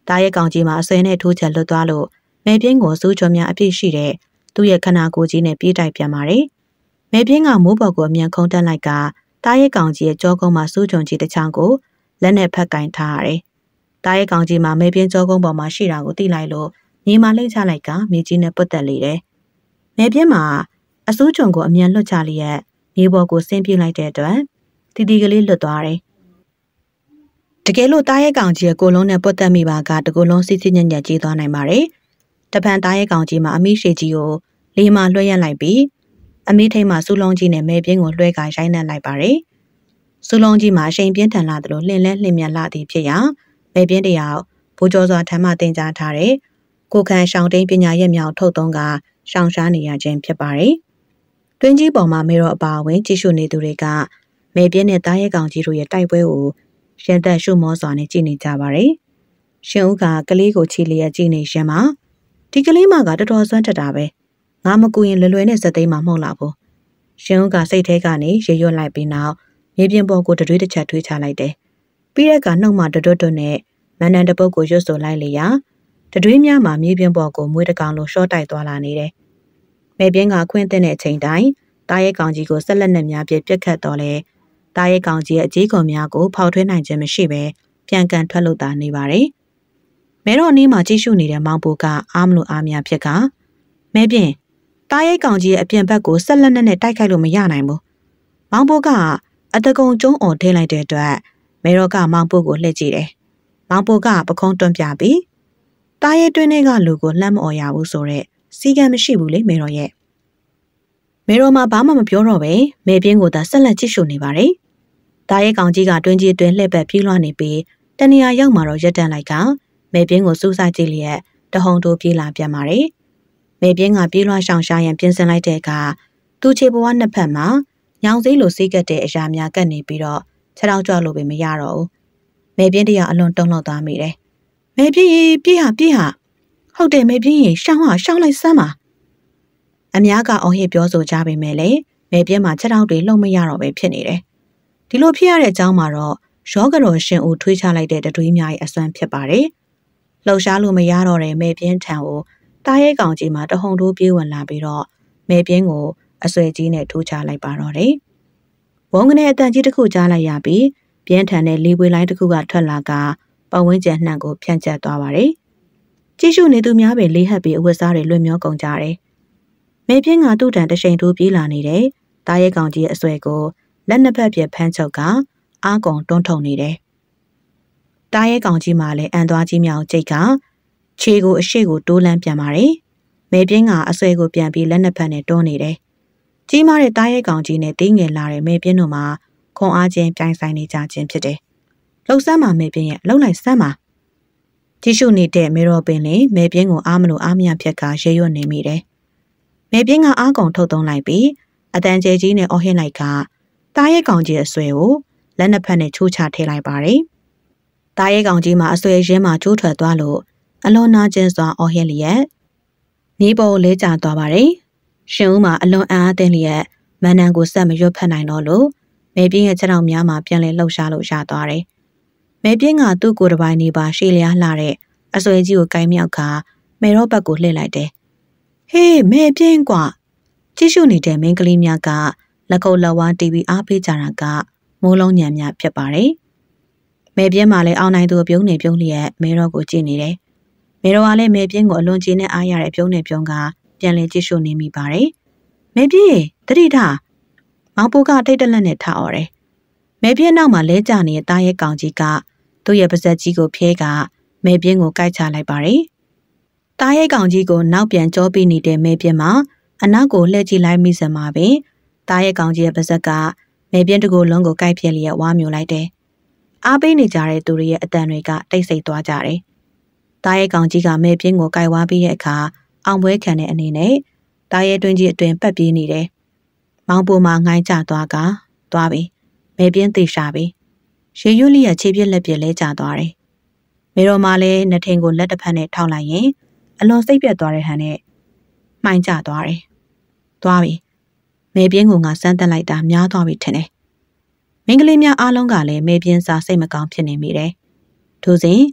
A: တားရဲ့ကောင်ကြီးမှာအဆွဲနဲ့ထိုးချက်လွတ်သွားလို့မဲပြင်းကိုစူးချွန်များအပြည့်ရှိတဲ့သူ့ရဲ့ခနာကိုယ်ကြီးနဲ့ပြေးတိုက်ပြန်ပါတယ်။မဲပြင်းကမိုးပေါ်ကိုအမြန်ခုန်တက်လိုက်ကတားရဲ့ကောင်ကြီးရဲ့ကြောကုန်းမှာစူးချွန်ကြီးတစ်ချောင်းကိုလက်နဲ့ဖက်ကင်ထားရတယ်။တားရဲ့ကောင်ကြီးမှာမဲပြင်းကြောကုန်းပေါ်မှာရှိတာကိုသိလိုက်လို့မြေမှာလှိမ့်ချလိုက်ကမြေကြီးနဲ့ပုတ်တက်လေတယ်။မဲပြင်းမှာအစူးချွန်ကိုအမြန်လွတ်ချလျက်မြေပေါ်ကိုဆင်းပြေးလိုက်တဲ့အတွက်တီတီကလေးလွတ်သွားတယ်။တကယ်လို့တားရဲ့ကောင်ကြီးရဲ့ကိုလုံးနဲ့ပုတ်တက်မိပါကတကူလုံးစစ်စစ်ညံ့ညံ့ကြီးသွားနိုင်ပါတယ်။တပန်တားရဲ့ကောင်ကြီးမှာအမိရှိကြီးကိုလေမာလွှဲရလိုက်ပြီးအမိထိတ်မှာစူးလုံးကြီးနဲ့မဲပြင်းကိုလွှဲကရိုင်းနှက်လိုက်ပါတယ်။စူးလုံးကြီးမှာအရှိန်ပြင်းထန်လာသလိုလှင်လဲလှင်မြန်လာသည်ဖြစ်ရာမဲပြင်းတယောက်ဘူကျော်စွာထမ်းမှတင်ကြားထားတဲ့ကိုခံရှောင်းတိန်ပညာရဲ့မြောက်ထုတ်သုံးကရှောင်းရှားနေရခြင်းဖြစ်ပါတယ်။တွင်းကြီးပေါ်မှာမေတော်အပါအဝင်ကြည့်ရှုနေသူတွေကမဲပြင်းနဲ့တားရဲ့ကောင်ကြီးတို့ရဲ့တိုက်ပွဲကိုရှင်သက်ရှုမောစွာနဲ့ကြည့်နေကြပါတယ်။ရှင်ဦးကကလေးကိုချီလျက်ကြည့်နေရှင်မှာဒီကလေးမကတော်တော်စွမ်းထက်တာပဲငါမကူရင်လွယ်လွယ်နဲ့စက်သိမ်းမှာမဟုတ်လားဘူးရှင်ဦးကစိတ်ထဲကနေရေရွတ်လိုက်ပြီးနောက်မြေပြင်ပေါ်ကိုတတွေးတစ်ချက်ထွေးချလိုက်တယ်ပြီးတဲ့ကနှုတ်မှတွတ်တွတ်နဲ့မန္တန်တပုတ်ကိုရွတ်ဆိုလိုက်လေရာတတွေးများမှာမြေပြင်ပေါ်ကိုမွေးတကောင်လိုရှော့တိုက်သွားလာနေတယ်မဲပြင်းကအခွင့်အသင့်တဲ့အချိန်တိုင်းတားရဲ့ကောင်ကြီးကိုဆက်လက်နဲ့များပြက်ခတ်တော့လဲတားရဲ့ကောင်ကြီးရဲ့အကြီးကုန်များကိုဖောက်ထွင်းနိုင်ခြင်းမရှိဘဲပြန်ကန်ထွက်လို့သာနေပါတယ်မဲတော်အနီးမှာကြည့်ရှုနေတဲ့မောင်ပူကအားမလို့အားများဖြစ်ကမဲပြင်းတားရဲ့ကောင်ကြီးရဲ့အပြင်ဘက်ကိုဆက်လက်နဲ့တိုက်ခိုက်လို့မရနိုင်ဘူးမောင်ပူကအတကုံကျုံးအော်ထင်းလိုက်တဲ့အတွက်မဲတော်ကမောင်ပူကိုလှည့်ကြည့်တယ်မောင်ပူကပခုံးတွန်းပြပြီးတားရဲ့တွင်းထဲကလူကိုလှမ်းမအော်ရဘူးဆိုတော့စီကံမရှိဘူးလေမဲတော်ရဲ့မဲတော်မှာဘာမှမပြောတော့ပဲမဲပြင်းကိုသာဆက်လက်ကြည့်ရှုနေပါတယ်တားရဲ့ကောင်ကြီးကတွင်းကြီးအတွင်းလှည့်ပတ်ပြေးလွှားနေပြီးတနေရာရောက်မှာတော့ရက်တန်လိုက်ကမဲပြင်းကိုစူးစိုက်ကြည့်လျက်တဟုန်တိုးပြေးလာပြန်ပါတယ်မဲပြင်းကပြေးလွှားရှောင်ရှားရန်ပြင်ဆင်လိုက်တဲ့အခါသူ့ခြေဘဝနှစ်ဖက်မှာညောင်စည်းလိုစီးကပ်တဲ့အရာများကပ်နေပြီးတော့ခြေထောက်ကြွလို့ပဲမရတော့ဘူးမဲပြင်းတရအလွန်တုံ့လောက်သွားမိတယ်မဲပြင်းပြေးဟာဟုတ်တယ်မဲပြင်းရှောင်းလိုက်စမ်းပါအများကအော်ဟစ်ပြောဆိုကြပေမဲ့လည်းမဲပြင်းမှာခြေထောက်တွေလှုပ်မရတော့ပဲဖြစ်နေတယ်ဒီလိုဖြစ်ရတဲ့အကြောင်းမှာတော့ရောဂတော်ရှင်ဦးထွေးချလိုက်တဲ့တတွေးများရဲ့အစွမ်းဖြစ်ပါတယ်လှုပ်ရှားလို့မရတော့တဲ့မဲပြင်းထံကိုတားရဲကောင်ကြီးမှာတဟုန်ထိုးပြေးဝင်လာပြီးတော့မဲပြင်းကိုအဆွဲကြီးနဲ့ထိုးချလိုက်ပါတော့တယ်ဝုန်းကနေအတန်ကြီးတစ်ခုကြားလိုက်ရပြီးပြင်းထန်တဲ့လီပွေလိုင်းတစ်ခုကထွက်လာကပတ်ဝန်းကျင်နှံ့ကိုဖြန့်ကျက်သွားပါတယ်ကြည့်ရှုနေသူများပဲလေးဟပ်ပြီးအဝတ်စားတွေလွင့်မျောကုန်ကြတယ်မဲပြင်းကသူ့တန်တရှိန်ထိုးပြေးလာနေတဲ့တားရဲကောင်ကြီးရဲ့အဆွဲကိုလက်နှစ်ဖက်ပြဖမ်းချုပ်ကအားကုန်တွန်းထုံနေတယ်။တားရဲကောင်ကြီးမှလည်းအန်သွားကြီးမြောင်ကျိတ်ကခြေကိုအရှိကိုတိုးလန်းပြန်ပါတယ်။မဲပြင်းကအဆွဲကိုပြန်ပြီးလက်နှစ်ဖက်နဲ့တွန်းနေတယ်။ကြီးမားတဲ့တားရဲကောင်ကြီးနဲ့တင်းငယ်လာတဲ့မဲပြင်းတို့မှာခွန်အားချင်းပြိုင်ဆိုင်နေကြခြင်းဖြစ်တယ်။လှုပ်ဆမ်းပါမဲပြင်းရဲ့လှုပ်လိုက်ဆမ်းပါ။ကြည့်ရှုနေတဲ့မေရောပင်လည်းမဲပြင်းကိုအားမလို့အားမရဖြက်ကရေရွတ်နေမိတယ်။မဲပြင်းကအားကုန်ထုတ်သုံးလိုက်ပြီးအတန်ကျဲကြီးနဲ့အော်ဟစ်လိုက်ကတားရဲကောင်ကြီးအဆွဲကိုလက်နှစ်ဖက်နဲ့ချိုးချထည့်လိုက်ပါတယ်။တားရဲကောင်ကြီးမှာအဆွဲရင်းမှာကျိုးထွက်သွားလို့အလွန်နာကျင်စွာအော်ဟစ်လျက်မြေပေါ်လဲကျသွားပါတယ်။ရှင်ဦးမှာအလွန်အားအသင့်လျက်မန္တန်ကိုဆက်မရွတ်ဖက်နိုင်တော့လို့မဲပြင်းရဲ့ခြေထောက်များမှာပြန်လည်လှုပ်ရှားလို့ရသွားတယ်။မဲပြင်းကသူ့ကိုယ်တစ်ပိုင်းနေပါရှေ့လျားလှတဲ့အဆွဲကြီးကိုကိုင်းမြောက်ကမဲရောဘက်ကိုလှည့်လိုက်တယ်။ဟေးမဲပြင်းကွာကြည့်ရှုနေတဲ့မင်းကလေးများကလက်ကုပ်လက်ဝါးတီးပြီးအားပေးကြတာကမိုးလုံးညံများဖြစ်ပါတယ်။မဲပြင်းမှလည်းအောင်နိုင်သူပြုံးနေပြုံးလျက်မဲရောကိုကြည့်နေတယ်။မဲရောကလည်းမဲပြင်းကိုအလွန်ကြီးနဲ့အားရတဲ့ပြုံးနေပြုံးကပြန်လည်ကြည့်ရှုနေမိပါတယ်။မဲပြင်းတတိထမောင်ပူကတိတ်တလက်နဲ့ထအော်တယ်။မဲပြင်းနောက်မှာလဲကျနေတဲ့တားရဲကောင်ကြီးကသူ့ရဲ့ပါဇက်ကြီးကိုဖြဲကမဲပြင်းကိုကိုက်ချလိုက်ပါတယ်။တားရဲကောင်ကြီးကိုနောက်ပြန်ကြောပြီးနေတဲ့မဲပြင်းမှာအနောက်ကိုလှည့်ကြည့်လိုက်မိစမှာပင်တားရဲကောင်ကြီးရဲ့ပါဇက်ကမဲပြင်းတကူလုံးကိုကိုက်ပြက်လျက်ဝါမျိုးလိုက်တယ်။အားပေးနေကြတဲ့သူတွေရဲ့အတန်တွေကတိတ်ဆိတ်သွားကြတယ်။တားရဲကောင်ကြီးကမဲပြင်းကိုကိုက်ဝါပြီးတဲ့အခါအောင်ပွဲခံတဲ့အနေနဲ့တားရဲတွင်းကြီးအတွင်ပတ်ပြေးနေတယ်။မောင်ပူမှာငိုင်းကျသွားပြီ။မဲပြင်းသေရှာပြီ။ရေရွတ်လျက်ခြေပြက်လက်ပြက်လဲကျသွားတယ်။မေတော်မလည်းနှစ်ထင်ကိုလက်တစ်ဖက်နဲ့ထောက်လိုက်ရင်အလွန်စိတ်ပြက်သွားတဲ့ဟန်နဲ့မှိုင်းကျသွားတယ်။သွားပြီ။မဲပြင်းကငါစမ်းတက်လိုက်တာများသွားပြီထင်တယ်။မင်းကလေးများအားလုံးကလည်းမဲပြင်းစားစိတ်မကောင်းဖြစ်နေမိတယ်။ထို့စဉ်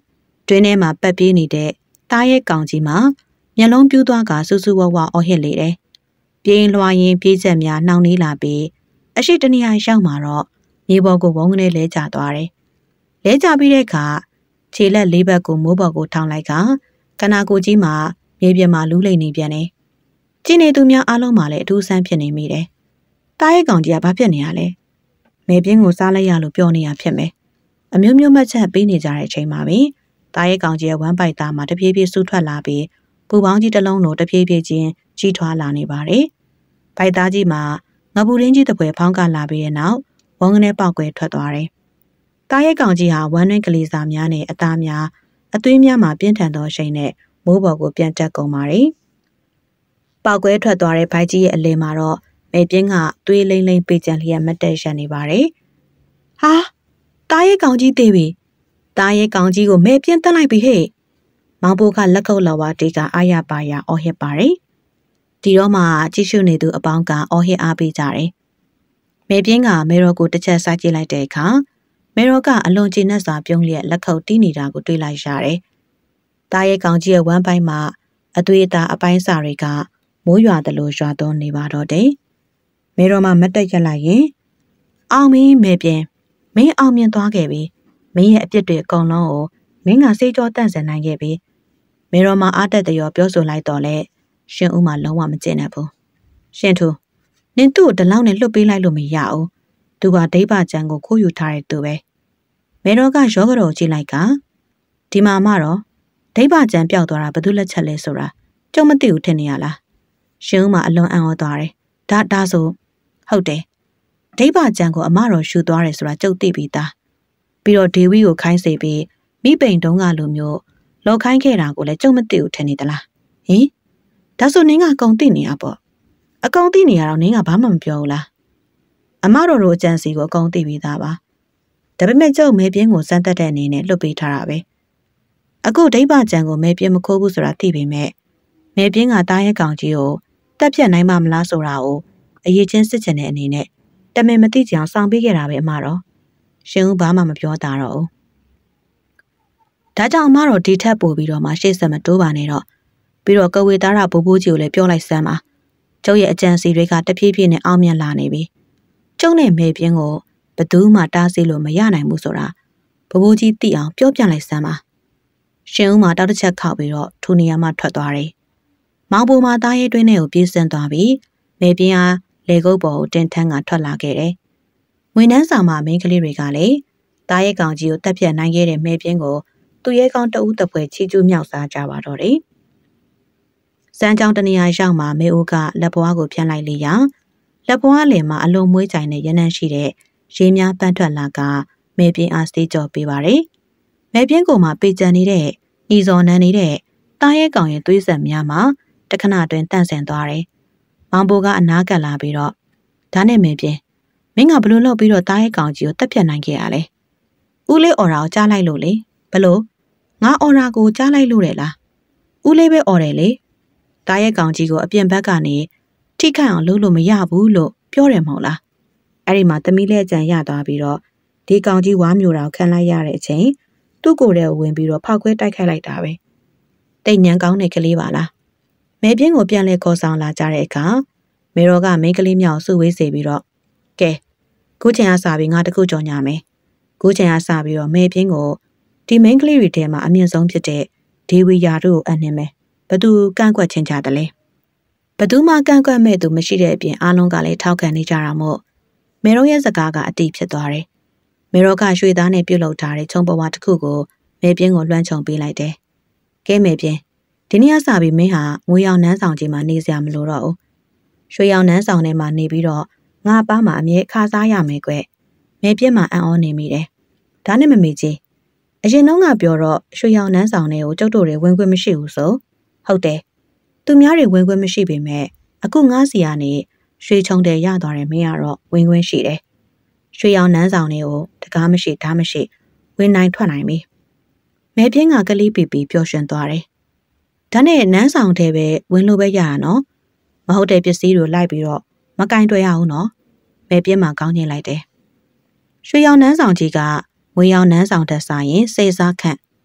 A: တွင်းထဲမှာပတ်ပြေးနေတဲ့တားရဲ့ကောင်ကြီးမှာမျက်လုံးပြူးသွားကစူးစူးဝဝအော်ဟစ်လေတယ်။ပြင်းလွှာရင်ပြေးချက်များနှောင့်နှေးလာပြီးအရှိတနေရာရောက်မှာတော့မြေပေါ်ကိုဝုန်းကနေလဲကျသွားတယ်။လဲကျပြီးတဲ့အခါခြေလက်လေးဘက်ကိုမိုးပေါ်ကိုထောင်လိုက်ကခနာကိုကြီးမှာမြေပြင်မှာလူးလိမ့်နေပြန်တယ်။ကျင်းနေသူများအားလုံးမှာလည်းအထူးဆန်းဖြစ်နေမိတယ်။တားရဲ့ကောင်ကြီးကဘာဖြစ်နေရလဲ။မဲပြင်းကိုစားလိုက်ရလို့ပြောနေရဖြစ်မယ်။အမျိုးမျိုးမှတ်ချက်ပေးနေကြတဲ့အချိန်မှာပဲတားရဲ့ကောင်ကြီးရဲ့ဝမ်းပိုက်သားမှာတဖြည်းဖြည်းဆူထွက်လာပြီးပူပေါင်းကြီးတစ်လုံးလိုတဖြည်းဖြည်းချင်းကြီးထွားလာနေပါတယ်။ပိုက်သားကြီးမှာငပူရင်းကြီးတစ်ပွဲဖောင်းကလာပြီးတဲ့နောက်ဝုန်းကနေပေါက်ကွဲထွက်သွားတယ်။တားရဲ့ကောင်ကြီးဟာဝမ်းတွင်းကလေးစားများနဲ့အသားများအသွေးများမှာပြင်းထန်သောရှိန်နဲ့မိုးပေါ်ကိုပြန်တက်ကုန်ပါတယ်။ပေါက်ကွဲထွက်သွားတဲ့ဘိုက်ကြီးရဲ့အလယ်မှာတော့မဲပြင်းကသွေးလိမ့်လိမ့်ပေးကြံလျက်မတ်တက်ရနေပါတယ်။ဟာတားရဲ့ကောင်ကြီးသေးပြီ။တားရဲ့ကောင်ကြီးကိုမဲပြင်းတက်လိုက်ပြီဟဲ့။မောင်ပိုးကလက်ခုပ်လော်ဝါတီကအာရပါရအော်ဟစ်ပါတယ်။ဒီတော့မှကြည့်ရှုနေသူအပေါင်းကအော်ဟစ်အားပေးကြတယ်။မဲပြင်းကမဲရောကိုတစ်ချက်စိုက်ကြည့်လိုက်တဲ့အခါမဲရောကအလွန်ကျေနပ်စွာပြုံးလျက်လက်ခုပ်တီးနေတာကိုတွေ့လိုက်ရတယ်။တားရဲ့ကောင်ကြီးရဲ့ဝမ်းပိုင်းမှာအသွေးအသားအပိုင်းစာတွေကမိုးရွာသလိုရွာသွန်းနေပါတော့တယ်။မဲရောမှမတ်တက်ရက်လိုက်ရင်အောင်မင်းမဲပြင်းမင်းအောင်မြင်သွားခဲ့ပြီ။မင်းရဲ့အပြစ်တွေအကုန်လုံးကိုမင်းကစေးကြောတန့်စင်နိုင်ခဲ့ပြီ။မဲရောမှအားတက်တရောပြောဆိုလိုက်တော့လေရှင်ဦးမှလုံးဝမကျင့်တတ်ဘူး။ရှင်သူနင်သူ့ကိုတလောက်နဲ့လွတ်ပေးလိုက်လို့မရဘူး။သူကဒိဗ္ဗကျန်ကိုခိုးယူထားတဲ့သူပဲ။မဲရောကရောကတော်ကြည့်လိုက်ကဒီမှာမှတော့ဒိဗ္ဗကျန်ပျောက်သွားတာဘယ်သူလက်ချက်လဲဆိုတာကျုံမသိဘူးထင်နေရလား။ရှင်ဦးမှအလွန်အံ့ဩသွားတယ်။ဒါဆိုဟုတ်တယ်။ဒိဗ္ဗကျန်ကိုအမတော်ရှူသွားတယ်ဆိုတာကျုပ်သိပြီးသား။ပြီးတော့ဒေဝီကိုခိုင်းစေပြီးမိပိန်တုံးကလိုမျိုးလောက်ခိုင်းခဲ့တာကိုလည်းကျုံမသိဘူးထင်နေသလား။ဟင်ဒါဆိုနင်းကအကုန်သိနေရပေါ့။အကုန်သိနေရတော့နင်းကဘာမှမပြောဘူးလား။အမတော်တို့အကြံစီကိုအကုန်သိပြီးသားပါ။ဒါပေမဲ့ကျုပ်မဲပြင်းကိုစမ်းတက်တဲ့အနေနဲ့လွတ်ပေးထားတာပဲ။အခုဒိဗ္ဗကျန်ကိုမဲပြင်းမခိုးဘူးဆိုတာသိပေမဲ့မဲပြင်းကတားရဲ့ကောင်ကြီးကိုတက်ပြတ်နိုင်မှမလားဆိုတာကိုအရေးချင်းစစ်ချင်တဲ့အနေနဲ့တမင်မသိကြအောင်စောင့်ပေးခဲ့တာပဲအမတော်ရှင်ဦးဘာမှမပြောတာတော့ဒါကြောင့်အမတော်ဒီထက်ပိုပြီးတော့မှရှေ့ဆက်မတိုးပါနဲ့တော့ပြီးတော့ကဝေသားရဘိုးဘိုးကြီးကိုလည်းပြောလိုက်စမ်းပါကျုပ်ရဲ့အကြံစီတွေကတဖြည်းဖြည်းနဲ့အောင်မြင်လာနေပြီကျုပ်နဲ့မဲပြင်းကိုဘသူမှတားဆီးလို့မရနိုင်ဘူးဆိုတာဘိုးဘိုးကြီးသိအောင်ပြောပြလိုက်စမ်းပါရှင်ဦးမှာတောက်တစ်ချက်ခောက်ပြီးတော့ထိုနေရာမှထွက်သွားတယ်မောင်ပိုမှာသားရဲတွင်းထဲကိုပြေးဆင်းသွားပြီးမဲပြင်းအားလေကုတ်ပေါ်ကိုတင်ထန်းကထွက်လာခဲ့တယ်။ငွေနှန်းဆောင်မှာမင်းကလေးတွေကလည်းသားရဲကောင်ကြီးကိုတက်ပြတ်နိုင်ခဲ့တဲ့မဲပြင်းကိုသူ့ရဲကောင်တအူးတပွဲချီကျူးမြောက်စားကြပါတော့တယ်။စမ်းကြောင်တနေရာရောက်မှာမဲအိုးကလက်ပွားကိုဖြန့်လိုက်လေရာလက်ပွားလယ်မှာအလုံးမွေးကြိုင်နဲ့ရနန်းရှိတဲ့ရေများပန်းထွက်လာကမဲပြင်းအားစေးကြော်ပေးပါတယ်။မဲပြင်းကိုမှပေကြံနေတဲ့ဤဇော်နန်းနေတဲ့သားရဲကောင်ရဲ့သွေးဆက်များမှာတခဏတွင်တန့်ဆင်သွားတယ်။မောင်ပိုကအနားကပ်လာပြီးတော့ဒါနဲ့မင်းပြင်းမင်းကဘလို့လုပ်ပြီးတော့တားရဲ့ကောင်ကြီးကိုတက်ပြတ်နိုင်ခဲ့ရလဲ။ဦးလေးအော်ရာကိုကြားလိုက်လို့လေဘလို့ငါအော်ရာကိုကြားလိုက်လို့တယ်လား။ဦးလေးပဲအော်တယ်လေ။တားရဲ့ကောင်ကြီးကိုအပြင်ဘက်ကနေထိခိုက်အောင်လုပ်လို့မရဘူးလို့ပြောတယ်မဟုတ်လား။အဲ့ဒီမှာသမီးလေးအကြံရသွားပြီးတော့ဒီကောင်ကြီးဝါမျိုးတာကိုခံလိုက်ရတဲ့အချိန်သူ့ကိုယ်ထဲကိုဝင်ပြီးတော့ဖောက်ခွဲတိုက်ခိုက်လိုက်တာပဲ။တိတ်ညံကောင်းတဲ့ကလေးပါလား။မဲပြင်းကိုပြန်လဲခေါ်ဆောင်လာကြတဲ့အခါမေရောကမိန်းကလေးမြောက်စုဝေးစေပြီးတော့ကဲခုချိန်အားစပြီးငါတခုကြော်ညာမယ်ခုချိန်အားစပြီးတော့မဲပြင်းကိုဒီမိန်းကလေးတွေထဲမှာအမြင့်ဆုံးဖြစ်တဲ့ဒေဝီယာတို့ကိုအနှင်းမယ်ဘသူကန့်ကွက်ချင်းကြတယ်လေဘသူမှကန့်ကွက်မဲ့သူမရှိတဲ့အပြင်အားလုံးကလည်းထောက်ခံနေကြတာမို့မေရောရဲ့စကားကအတိဖြစ်သွားတယ်မေရောကရွှေသားနဲ့ပြုတ်လောက်ထားတဲ့ချုံပဝါတစ်ခုကိုမဲပြင်းကိုလွှမ်းခြုံပေးလိုက်တယ်ကဲမဲပြင်းဒီနေ့အစပြီးမင်းဟာငွေရောင်နန်းဆောင်ကြီးမှာနေစရာမလိုတော့ဘူးရွှေရောင်နန်းဆောင်ထဲမှာနေပြီးတော့ငါပါမှာအမြဲခါစားရမယ်ကွမဲပြင်းမှာအံ့ဩနေမိတယ်ဒါနဲ့မမေကြီးအရင်တော့ကပြောတော့ရွှေရောင်နန်းဆောင်ထဲကိုကျုပ်တို့တွေဝင်ခွင့်မရှိဘူးဆိုဟုတ်တယ်သူများတွေဝင်ခွင့်မရှိပေမဲ့အခုငါးစီကနေရွှေချုံတယ်ရသွားတယ်မင်းကတော့ဝင်ခွင့်ရှိတယ်ရွှေရောင်နန်းဆောင်ထဲကိုတကားမရှိဓာတ်မရှိဝင်နိုင်ထွက်နိုင်ပြီမဲပြင်းကကလေးပီပီပျော်ရွှင်သွားတယ်ဒါနဲ့နန်းဆောင်ထဲပဲဝင်လို့ပဲရတာနော်မဟုတ်တဲ့ပစ္စည်းတွေလိုက်ပြီးတော့မကင်တွေ့ရအောင်နော်မဲပြင်းမှာကောင်းညင်လိုက်တယ်ရွှေရောင်နန်းဆောင်ကြီးကငွေရောင်နန်းဆောင်တက်ဆိုင်ရင်စေစားခန့်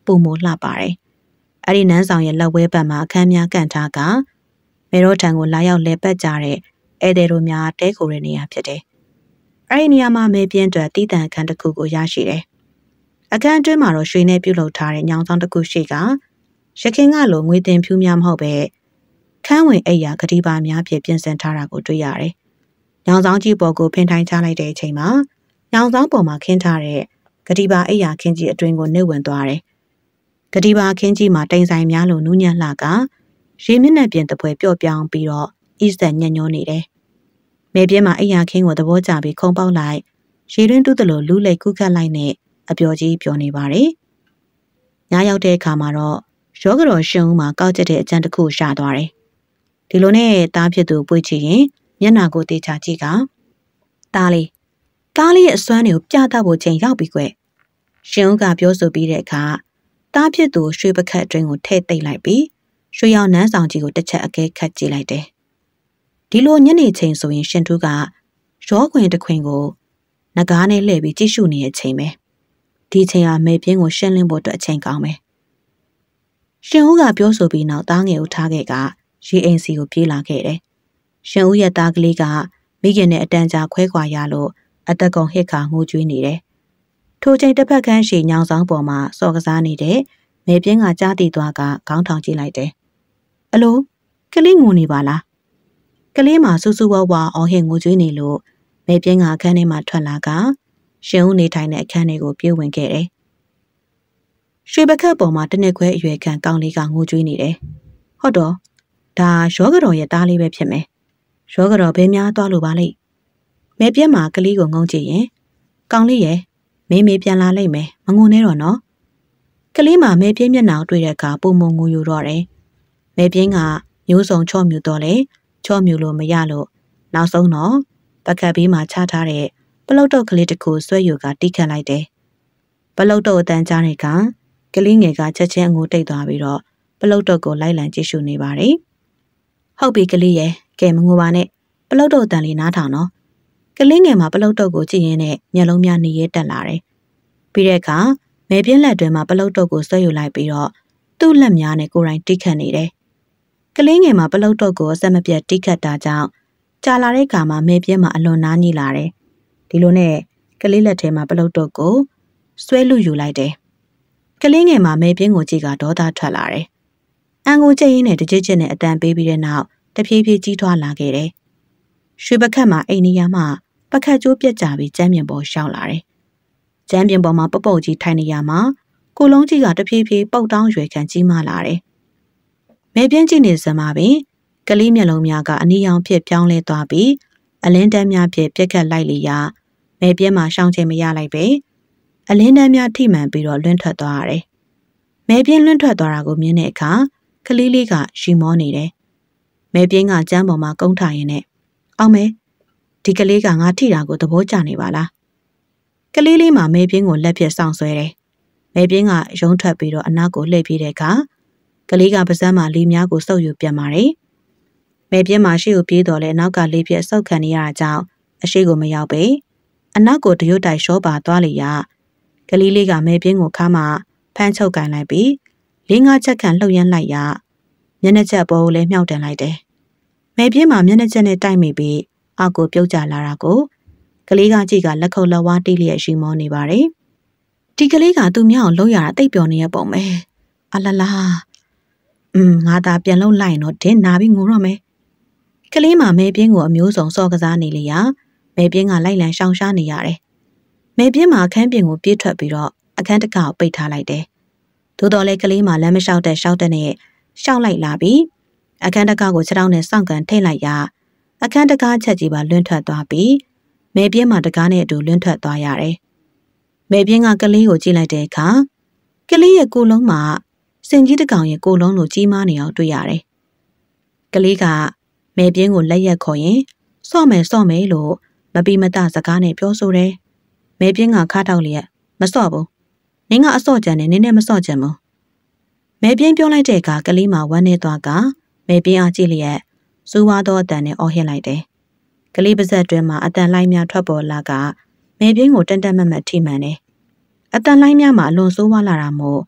A: ပုံမလှပါတယ်။အဲ့ဒီနန်းဆောင်ရဲ့လက်ဝဲဘက်မှာအခန်းများကန့်ထားကမေရိုထံကိုလာရောက်လဲပတ်ကြတဲ့ဧည့်သည်တို့များတဲခိုတဲ့နေရာဖြစ်တယ်။အဲ့ဒီနေရာမှာမေပြင်းအတွက်တည်တံအခန်းတစ်ခုကိုရရှိတယ်။အခန်းအတွင်းမှာတော့ရွှေနဲ့ပြုလုပ်ထားတဲ့ညောင်ဆောင်တစ်ခုရှိကရခင်ကလိုငွေတင်ဖြူများမဟုတ်ပဲခန်းဝင်အိပ်ရာကတိပါများဖြင့်ပြင်ဆင်ထားတာကိုတွေ့ရတယ်။ညောင်ဆောင်ကြီးပေါ်ကိုဖင်ထိုင်ချလိုက်တဲ့အချိန်မှာညောင်ဆောင်ပေါ်မှာခင်းထားတဲ့ကတိပါအိပ်ရာခင်းကြီးအတွင်းကိုနှိပ်ဝင်သွားတယ်။ကတိပါခင်းကြီးမှာတိမ်ဆိုင်များလိုနူးညံ့လှကရေမျက်နှာပြင်တပွဲပျော့ပြောင်းပြီးတော့ဣစက်ညံ့ညောနေတယ်။မေပြင်းမှာအိပ်ရာခင်းကိုသဘောကျပြီးခုံပေါက်လိုက်ရေတွင်းတူးတလို့လူးလိတ်ကုခတ်လိုက်နဲ့အပျော်ကြီးပျော်နေပါတယ်။ညရောက်တဲ့အခါမှာတော့ရောကတော်ရှင်ဦးမှာကောက်ကျတဲ့အကြံတစ်ခုရှာသွားတယ်။ဒီလိုနဲ့တားဖြစ်သူပွေ့ချရင်မျက်နှာကိုတေချာကြည့်ကတားလေးရဲ့အစွမ်းတွေကိုပြသဖို့ချိန်ရောက်ပြီကွ။ရှင်ဦးကပြောဆိုပြီးတဲ့အခါတားဖြစ်သူရွှေပခတ်အတွင်းကိုထဲ့သိမ့်လိုက်ပြီးရွှေရောင်နန်းဆောင်ကြီးကိုတစ်ချက်အကဲခတ်ကြည့်လိုက်တယ်။ဒီလိုညနေချိန်ဆိုရင်ရှင်ထူးကရောခွင်တစ်ခွင်ကိုငကားနဲ့လှည့်ပြီးကြည့်ရှုနေတဲ့အချိန်ပဲ။ဒီချိန်ဟာမေပြင်းကိုရှင်းလင်းဖို့အတွက်အချိန်ကောင်းပဲ။ရှင်ဦးကပြောဆိုပြီးနောက်တားငယ်ကိုထားခဲ့ကရေအိမ်စီကိုပြေးလာခဲ့တယ်။ရှင်ဦးရဲ့သားကလေးကမိခင်နဲ့အတန်ကြာခွဲခွာရလို့အသက်ကုန်ဟစ်ခါငိုကြွေးနေတယ်။ထိုချိန်တစ်ဖက်ကန်းရှည်ညောင်ဆောင်ပေါ်မှာစော်ကစားနေတဲ့မေပြင်းကကြားသိသွားကခေါင်းထောင်ကြည့်လိုက်တယ်။အလိုကလေးငိုနေပါလား။ကလေးမှာစူးစူးဝါအော်ဟစ်ငိုကြွေးနေလို့မေပြင်းကအခန်းထဲမှာထွက်လာကရှင်ဦးနေထိုင်တဲ့အခန်းထဲကိုပြေးဝင်ခဲ့တယ်။ရွှေပခတ်ပေါ်မှာတနစ်ခွဲအရွယ်ခံကောင်းလေးကငိုကြွေးနေတယ်။ဟုတ်တော့ဒါရောကတော်ရဲ့သားလေးပဲဖြစ်မယ်။ရောကတော်ဘယ်များသွားလို့ပါလိမ့်။မေပြင်းမှာကလေးကိုငုံကြည့်ရင်ကောင်းလေးရဲ့မေပြန်လာလိမ့်မယ်မငုံနဲ့တော့နော်။ကလေးမှာမေပြင်းမျက်နှာတွေ့တဲ့အခါပုံမငိုယူတော့တယ်။မေပြင်းကမျိုးစုံချော့မြူတော့လေချော့မြူလို့မရလို့နောက်ဆုံးတော့ပကတ်ဘေးမှာချထားတဲ့ပလုတ်တုတ်ကလေးတစ်ခုဆွဲယူကတိခတ်လိုက်တယ်။ပလုတ်တုတ်အတန်းကြားတဲ့ကကလေးငယ်ကချက်ချင်းအငိုတိတ်သွားပြီးတော့ပလုတ်တုတ်ကိုလိုက်လံကြည့်ရှုနေပါတယ်။ဟုတ်ပြီကလေးရဲ့ကဲမငိုပါနဲ့ပလုတ်တုတ်အတန်လေးနားထောင်နော်။ကလေးငယ်မှာပလုတ်တုတ်ကိုကြည့်ရင်းနဲ့မျက်လုံးများနေရဲတက်လာတယ်။ပြီးတဲ့အခါမဲပြင်းလက်တွင်မှာပလုတ်တုတ်ကိုဆွဲယူလိုက်ပြီးတော့သူ့လက်များနဲ့ကိုယ်တိုင်တိခတ်နေတယ်။ကလေးငယ်မှာပလုတ်တုတ်ကိုအဆက်မပြတ်တိခတ်တာကြောင့်ကြာလာတဲ့အခါမှာမဲပြင်းမှာအလွန်နားကြီးလာတယ်။ဒီလိုနဲ့ကလေးလက်ထဲမှာပလုတ်တုတ်ကိုဆွဲလူယူလိုက်တယ်။ကလေးငယ်မှာမဲပြင်းကိုကြည့်ကဒေါသထွက်လာတယ်။အန်ကိုကြိတ်ရင်းနဲ့တကြစ်ချစ်နဲ့အတန်ပေးပြီးတဲ့နောက်တဖြည်းဖြည်းကြီးထွားလာခဲ့တယ်။ရွှေပခတ်မှာအိမ်နီယာမှာပခတ်ကျိုးပြက်ကြပြီးကျမ်းပြင်ပေါ်ရှောက်လာတယ်။ကျမ်းပြင်ပေါ်မှာပုတ်ကြီးထိုင်နေရမှာကိုလုံးကြီးကတဖြည်းဖြည်းပုတ်တောင်းရွယ်ခံကြီးမာလာတယ်။မဲပြင်းကြည့်နေစမှာပင်ကလေးမျက်လုံးများကအနီရောင်ဖြစ်ပြောင်းလဲသွားပြီးအလင်းတန်းများဖြင့်ပြက်ခတ်လိုက်လေရာမဲပြင်းမှာရှောင်းချင်မရလိုက်ပဲအလင်းတန်းများထိမှန်ပြီးတော့လွင့်ထွက်သွားရတယ်။မဲပြင်းလွင့်ထွက်သွားတာကိုမြင်တဲ့အခါကလေးလေးကရှီမောနေတယ်။မဲပြင်းကကျမ်းပေါ်မှာကုန်းထားရင်းနဲ့အောင်မဲဒီကလေးကငါထိတာကိုသဘောကျနေပါလား။ကလေးလေးမှာမဲပြင်းကိုလက်ဖြင့်စောင့်ဆွဲတယ်။မဲပြင်းကရုံးထွက်ပြီးတော့အနောက်ကိုလှည့်ပြေးတဲ့အခါကလေးကပါးစပ်မှာလေးများကိုစုပ်ယူပြန်ပါတယ်။မဲပြင်းမှာရှေ့ကိုပြေးတော့လေအနောက်ကလေးဖြင့်စုပ်ခံနေရတာကြောင့်အရှိကိုမရောက်ပေအနောက်ကိုတရွတ်တိုက်ရှောပါသွားလေရာကလေးလေးကမဲပြင်းကိုခါမှဖမ်းချုပ်ကန်လိုက်ပြီးလေးငါးချက်ခန့်လှုပ်ရမ်းလိုက်ရာမျက်နှာချက်ပေါ်ကိုလည်းမြှောက်တင်လိုက်တယ်။မဲပြင်းမှာမျက်နှာချက်နဲ့တိုက်မိပြီးအောက်ကိုပြုတ်ကျလာတာကိုကလေးကကြည့်ကလက်ခုပ်လက်ဝါးတိလျက်ရှိမောနေပါတယ်။ဒီကလေးကသူ့မြောက်လှုပ်ရတာတိတ်ပျော်နေရပုံပဲ။အလလာငါသာပြန်လှုပ်လိုက်တော့ဒင်းနာပြီးငိုတော့မယ်။ကလေးမှာမဲပြင်းကိုအမျိုးစုံစော်ကစားနေလေရာမဲပြင်းကလိုက်လံရှောင်ရှားနေရတယ်။မဲပြင်းမှာအခန်းပြင်ကိုပြေးထွက်ပြီးတော့အခန်းတကာကိုပိတ်ထားလိုက်တယ်။သို့တော်လည်းကလေးမှာလမ်းမလျှောက်တဲ့ရှောက်တဲ့နဲ့ရှောက်လိုက်လာပြီးအခန်းတကာကိုခြေထောက်နဲ့စောင့်ကန်ထိတ်လိုက်ရာအခန်းတကာချက်ကြီးပါလွင့်ထွက်သွားပြီးမဲပြင်းမှာတကားနဲ့အတူလွင့်ထွက်သွားရတယ်။မဲပြင်းကကလေးကိုကြည့်လိုက်တဲ့အခါကလေးရဲ့ကိုယ်လုံးမှာစင်ကြီးတစ်ကောင်ရဲ့ကိုယ်လုံးလိုကြီးမားနေအောင်တွေ့ရတယ်။ကလေးကမဲပြင်းကိုလက်ရက်ခေါ်ရင်စော့မယ်လို့မပီမတစကားနဲ့ပြောဆိုတယ်။မဲပြင်းကခါထောက်လျက်မစော့ဘူး။နင်ကအစော့ကြံနေနင်းနဲ့မစော့ကြံဘူး။မဲပြင်းပြောလိုက်တဲ့အခါကလေးမှာဝမ်းနေသွားကမဲပြင်းအားကြည့်လျက်စူးဝါးသောအတန်နဲ့အော်ဟစ်လိုက်တယ်။ကလေးပါးစပ်တွင်မှာအတန်လိုင်းများထွက်ပေါ်လာကမဲပြင်းကိုတန်တန်မတ်မတ်ထိမှန်တယ်။အတန်လိုင်းများမှာအလွန်ဆိုးဝါးလာတာမို့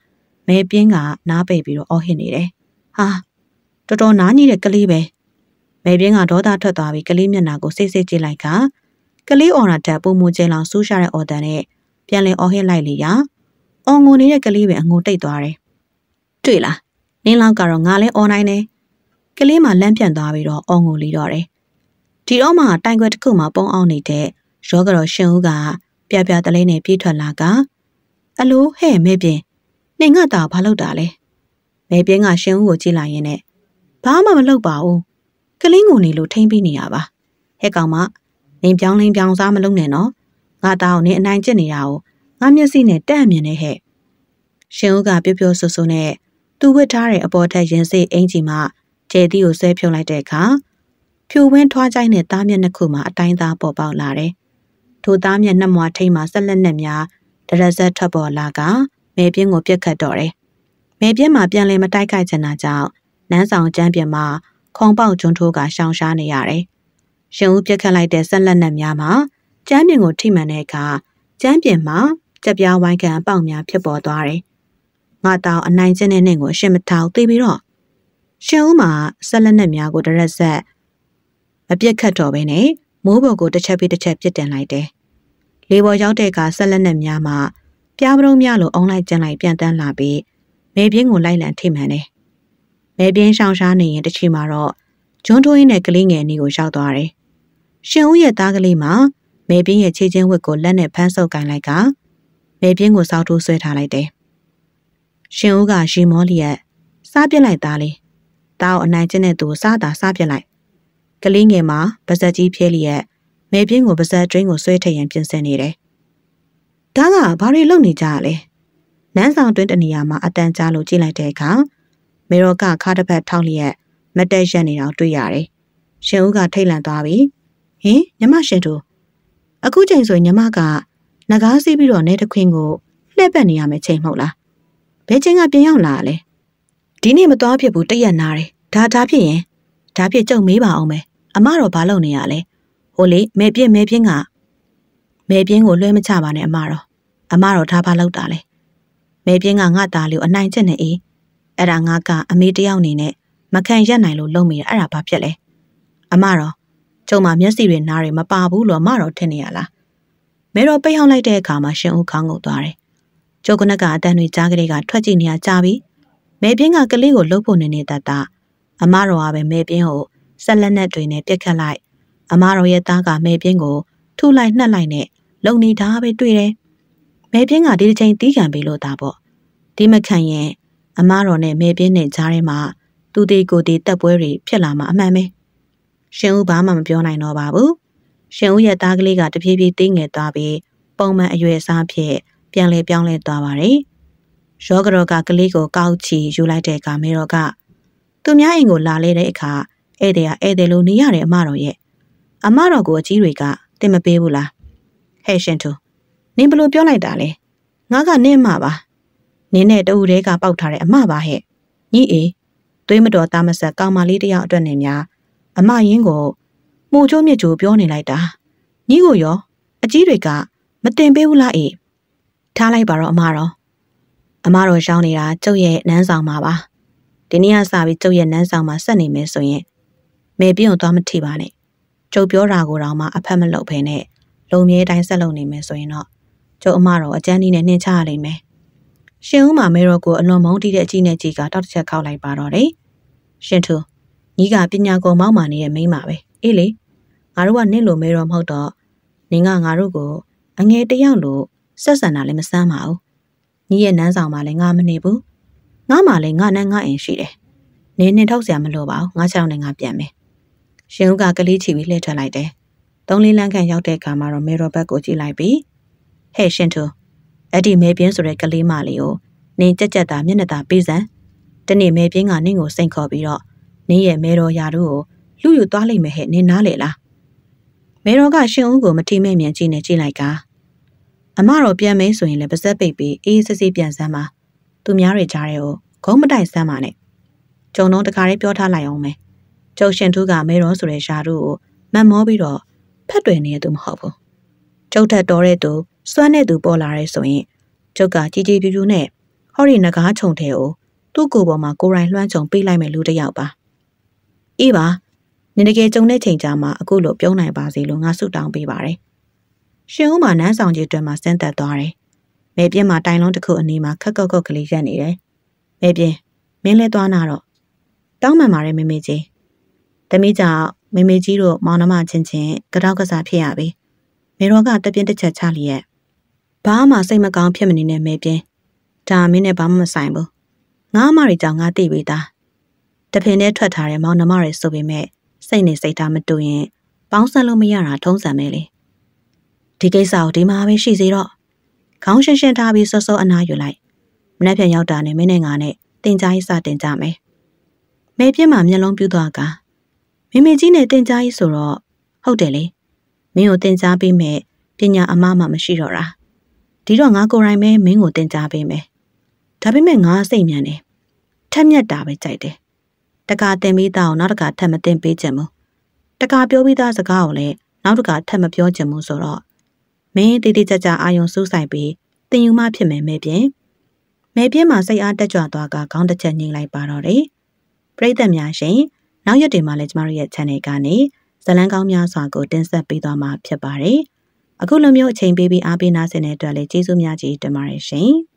A: မဲပြင်းကနားပိတ်ပြီးတော့အော်ဟစ်နေတယ်။ဟာတော်တော်နားကြီးတဲ့ကလေးပဲ။မဲပြင်းကဒေါသထွက်သွားပြီးကလေးမျက်နှာကိုစိတ်စိတ်ကြည့်လိုက်ကကလေးအော်ရာတက်ပုံမူကျဲလောင်ဆူးရှာတဲ့အော်တန်နဲ့ပြန်လည်အော်ဟစ်လိုက်လေရာအော်ငိုနေတဲ့ကလေးပဲအငိုတိတ်သွားတယ်။တွေ့လားနင်းလောက်ကတော့ငါလဲအော်နိုင်တယ်။ကလေးမှလမ်းပြန်သွားပြီးတော့အော်ငိုလီတော့တယ်။ဒီတော့မှတိုင်ခွက်တစ်ခုမှပုံအောင်နေတဲ့ရောကတော့ရှင်ဦးကပြပြတလေးနဲ့ပြေးထွက်လာကအလိုဟဲ့မဲပြင်းနေငါတာဘာလုပ်တာလဲမဲပြင်းကရှင်ဦးကိုကြည့်လိုက်ရင်းနဲ့ဘာမှမလုပ်ပါဘူးကလေးငိုနေလို့ထိမ့်ပြီးနေရပါဟဲ့ကောင်မနေပြောင်းလင်းပြောင်းစားမလုပ်နဲ့နော်ငါတာကိုနေအနိုင်ကျင့်နေတာကိုငါမျက်စိနဲ့တက်အမြင်နဲ့ဟဲ့ရှင်ဦးကပြပြဆူဆူနဲ့သူ့ဝတ်ထားတဲ့အပေါ်ထက်ရင်စိတ်အင်ကြီးမှကျဲသီးကိုဆွဲဖြုတ်လိုက်တဲ့အခါဖြူဝင်းထွားကြိုက်တဲ့သားမျက်နှာခုမှအတိုင်းသားပေါ်ပေါက်လာတယ်ထိုသားမျက်နှာမွားထိတ်မှဆက်လက်နဲ့များတရဇက်ထွက်ပေါ်လာကမဲပြင်းကိုပြက်ခတ်တော့တယ်မဲပြင်းမှာပြန်လည်မတိုက်ခိုက်ချင်တာကြောင့်နန်းဆောင်ကျမ်းပြင်မှာခုံပေါက်ကျွန်းထိုးကရှောင်ရှားနေရတယ်ရှင်ဦးပြက်ခတ်လိုက်တဲ့ဆက်လက်နဲ့များမှာကျမ်းပြင်ကိုထိမှန်တဲ့အခါကျမ်းပြင်မှာကြက်ပြားဝိုင်းကန်အပေါက်များဖြစ်ပေါ်သွားတယ်ငါတောင်အနိုင်ကျင့်တဲ့နှင့်ကိုရှင်းမထောက်သိပြီးတော့ရှင်ဦးမှာဆက်လက်နဲ့များကိုတရက်ဆက်မပြက်ခတ်တော့ဘဲနဲ့မိုးပေါ်ကိုတစ်ချက်ပြီးတစ်ချက်ပြစ်တင်လိုက်တယ်လေပေါ်ရောက်တဲ့အခါဆက်လက်နဲ့များမှာပြားပရုံးများလိုအုံလိုက်ကျန်လိုက်ပြန်တန်းလာပြီးမဲပြင်းကိုလိုက်လံထိမှန်တယ်မဲပြင်းရှောင်ရှားနေရင်တချီမှာတော့ဂျွန်းထိုးရင်းနဲ့ကလေးငယ်အနီးကိုရောက်သွားတယ်ရှင်ဦးရဲ့သားကလေးမှာမဲပြင်းရဲ့ခြေချင်းဝတ်ကိုလက်နဲ့ဖမ်းဆုပ်ကင်လိုက်ကမဲပြင်းကိုစောက်ထိုးဆွဲထားလိုက်တယ်ရှင်ဦးကရှီမောလီရဲ့စားပြစ်လိုက်သားလေးတောက်အနိုင်ကျင့်တဲ့သူစားတာစားပြစ်လိုက်ကလေးငယ်မှာပါဇက်ကြီးဖြဲလျက်မဲပြင်းကိုပါဇက်တွင်းကိုဆွဲထည့်ရင်ပြင်ဆင်နေတယ်ဒါကဘာတွေလုပ်နေကြလဲနန်းဆောင်တွင်းတနေရာမှာအတန်ကြားလို့ကြည့်လိုက်တဲ့အခါမေရောကခါတစ်ဖက်ထောက်လျက်မတက်ရက်နေတော့တွေ့ရတယ်ရှင်ဦးကထိတ်လန့်သွားပြီဟင်ညီမရှင်တို့အခုချိန်ဆိုညီမကနဂါးစီးပြီးတော့နေတခွင်းကိုလှည့်ပတ်နေရမယ်ချိန်မဟုတ်လားဘယ်ချိန်ကပြန်ရောက်လာလဲဒီနေ့မသွားဖြစ်ဘူးတရက်နာတယ်ဒါဖြစ်ရင်ဒါဖြစ်ကြုံမေးပါအောင်မယ်အမတော့ဘာလုပ်နေရလဲဟိုလေမဲပြင်းကမဲပြင်းကိုလွှဲမချပါနဲ့အမတော့ဒါဘာလုပ်တာလဲမဲပြင်းကငါသားလေးကိုအနိုင်ကျင့်နေအေးအဲ့ဒါငါကအမေတယောက်နေနဲ့မခံရက်နိုင်လို့လုံးမိတယ်အဲ့ဒါဘာဖြစ်လဲအမတော့ကျုံမမျက်စိတွေနားတွေမပါဘူးလို့အမတော့ထင်နေရလားမဲတော့ပိတ်ဟောင်းလိုက်တဲ့အခါမှာရှင်ဦးခေါင်းငုံသွားတယ်ကျုပ်ကနကအတန်တွေကြားကလေးကထွက်ကြည့်နေရကြပြီမဲပြင်းကကလေးကိုလှုပ်ဖို့နေတတ်တာအမတော်ကပဲမဲပြင်းကိုဆက်လက်နဲ့တွေနဲ့ပြက်ခတ်လိုက်အမတော်ရဲ့သားကမဲပြင်းကိုထုလိုက်နှက်လိုက်နဲ့လုံနေတာပဲတွေ့တယ်မဲပြင်းကဒီတစ်ချိန်တီးခံပေးလို့တာပေါ့ဒီမခံရင်အမတော်နဲ့မဲပြင်းနဲ့ကြားထဲမှာသူတီကိုတီတက်ပွဲတွေဖြစ်လာမှာအမှန်ပဲရှင်ဦးဘာမှမပြောနိုင်တော့ပါဘူးရှင်ဦးရဲ့သားကလေးကတဖြည်းဖြည်းတင်းငယ်သွားပြီးပုံမှန်အရွယ်အစားဖြစ်ပြန်လဲပြောင်းလဲသွားပါတယ်ရောကတော်ကကလေးကိုကောက်ချီယူလိုက်တဲ့အခါမဲတော်ကသူများအိမ်ကိုလာလေတဲ့အခါဧည့်သည်လို့နေရတယ်အမတော်ရဲ့အမတော်ကိုအကြီးတွေကတင်မပေးဘူးလားဟဲ့ရှင်သူနင်ဘလို့ပြောလိုက်တာလဲငါကနင့်အမပါနင်းနဲ့တူတဲကပေါက်ထားတဲ့အမပါဟဲ့ညီအေးသွေးမတော်သားမဆက်ကောင်မလေးတယောက်အတွက်နေများအမရင်းကိုမှုချိုးမြစ်ချိုးပြောနေလိုက်တာညီကိုရောအကြီးတွေကမတင်ပေးဘူးလားအေးထားလိုက်ပါတော့အမတော်ရှောင်းနေတာကျုပ်ရဲ့နန်းဆောင်မှာပါဒီနေ့ကစပြီးကျုပ်ရဲ့နန်းဆောင်မှာဆက်နေမယ်ဆိုရင်မေပြင်းကိုသွားမထိပါနဲ့ကျုပ်ပြောတာကိုတော့မှအဖက်မလုပ်ဖ ೇನೆ လုံမြဲတိုင်းဆက်လုပ်နေမယ်ဆိုရင်တော့ကျုပ်အမတော်အကျန်းကြီးနဲ့နှင်ချရလိမ့်မယ်ရှင်ဦးမှာမေရောကိုအလွန်မုန်းတီးတဲ့အကြီးနဲ့ကြီးကတောက်တစ်ချက်ခောက်လိုက်ပါတော့တယ်ရှင်သူညီကပညာကုန်မောက်မာနေတဲ့မိန်းမပဲအေးလေငါတို့ကနင့်လိုမေရောမဟုတ်တော့နင်ကငါတို့ကိုအငယ်တယောက်လိုဆက်ဆံတာလည်းမစမ်းပါဘူးညီရဲ့နန်းဆောင်မှာလည်းငါမနေဘူးငါမှလည်းငါနဲ့ငါအိမ်ရှိတယ်နေနှင်ထုတ်စရာမလိုပါဘူးငါချောင်းနဲ့ငါပြန်မယ်ရှင်ဦးကကလေးချီပြီးလှည့်ထွက်လိုက်တယ်သုံးလေးလမ်းခန့်ရောက်တဲ့အခါမှာတော့မေရောဘက်ကိုကြည့်လိုက်ပြီးဟဲ့ရှင်သူအဲ့ဒီမဲပြင်းဆိုတဲ့ကလေးမလေးကိုနင်ကြက်ကြက်သားမျက်နှာသာပေးစမ်းတနေ့မဲပြင်းကနင့်ကိုစိန်ခေါ်ပြီးတော့နင်းရဲ့မဲတော်ရာတို့ကိုလူယူသွားလိုက်မယ်ဟဲ့နင်နားလေလားမဲတော်ကရှင်ဦးကိုမထီမဲ့မြန်ကြည့်နေကြည့်လိုက်က အမတော်ပြန်မင်းဆိုရင်လည်းပါဇက်ပိတ်ပြီးအေးစစ်စစ်ပြန်စမ်းပါသူများတွေကြားတဲ့ကိုဂုံးမတိုက်စမ်းပါနဲ့ကျုံတော့တခါလေးပြောထားလိုက်အောင်မယ်ကျုပ်ရှင်ထူးကမဲတော်ဆိုတဲ့ရှာတို့ကိုမတ်မောပြီးတော့ဖက်တွယ်နေတဲ့သူမဟုတ်ဘူးကျုပ်ထက်တော်တဲ့သူစွမ်းတဲ့သူပေါ်လာရဲဆိုရင်ကျုပ်ကကြီးကြီးပြူပြူနဲ့ဟဟော်ရီနဂါးချုံထဲကိုသူ့ကိုယ်ပေါ်မှာကိုယ်တိုင်လွှမ်းခြုံပေးလိုက်မဲ့လူတစ်ယောက်ပါအေးပါနင်တကယ်ကြုံတဲ့ချိန်ကြာမှာအခုလိုပြုံးနိုင်ပါစေလို့ငါဆုတောင်းပေးပါတယ်ရှင်ဦးမှာနန်းဆောင်ကြီးတွင်မှာဆင်းသက်သွားတယ်မဲပြင်းမှာတိုင်လုံးတစ်ခုအနီးမှာခက်ကော့ကော့ကလေးရက်နေတယ်မဲပြင်းမင်းလဲသွားနာတော့တောင်းမှန်ပါတယ်မေမေကြီးသမီးကြောင့်မေမေကြီးတို့မောင်နှမချင်းချင်းကြောက်ကစားဖြစ်ရပြီမေတော်ကတပြင်းတစ်ချက်ချလျက်ဘာမှစိတ်မကောင်းဖြစ်မနေနဲ့မဲပြင်းဒါမင်းနဲ့ဘာမှမဆိုင်ဘူးငါအမတွေကြောင့်ငါသိပြီသားတဖင်နဲ့ထွက်ထားတဲ့မောင်နှမတွေဆိုပေမဲ့စိတ်နဲ့စိတ်ထားမတူရင်ပေါင်းစပ်လို့မရတာထုံးစံပဲလေဒီကိစ္စကိုဒီမှာပဲရှိစေတော့ခေါင်းရှင်းရှင်းထားပြီးစောစောအနားယူလိုက်မနေ့ပြန်ရောက်တာနဲ့မင်းနဲ့ငါနဲ့တင်ကြားရေးစတင်ကြမယ်မဲပြင်းမှာမျက်လုံးပြူးသွားကမေမေကြီးနဲ့တင်ကြားရေးဆိုတော့ဟုတ်တယ်လေမင်းကိုတင်ကြားပေးမယ်ပညာအမှားမှမရှိတော့တာဒီတော့ငါကိုယ်တိုင်ပဲမင်းကိုတင်ကြားပေးမယ်ဒါပေမဲ့ငါစိတ်မြန်တယ်ထက်မြက်တာပဲကြိုက်တယ်တကာတင်ပြီးသားကိုနောက်တကာထပ်မတင်ပေးချင်ဘူးတကာပြောပြီးသားစကားကိုလည်းနောက်တကာထပ်မပြောချင်ဘူးဆိုတော့မင်းတိတိကျကျအာယုံစူးဆိုင်ပြီးတင်ယူမှဖြစ်မယ်မဲပြင်းမှာစိတ်အားတက်ကြွသွားကခေါင်းတစ်ချက်ညှိလိုက်ပါတော့တယ်ပရိသတ်များရှင်နောက်ရက်တွေမှာလည်းကျမတို့ရဲ့ channel ကနေဇလန်းကောင်းများစွာကိုတင်ဆက်ပေးသွားမှာဖြစ်ပါတယ်အခုလိုမျိုးအချိန်ပေးပြီးအားပေးနာဆင်တဲ့အတွက်လည်းကျေးဇူးများကြီးတင်ပါတယ်ရှင်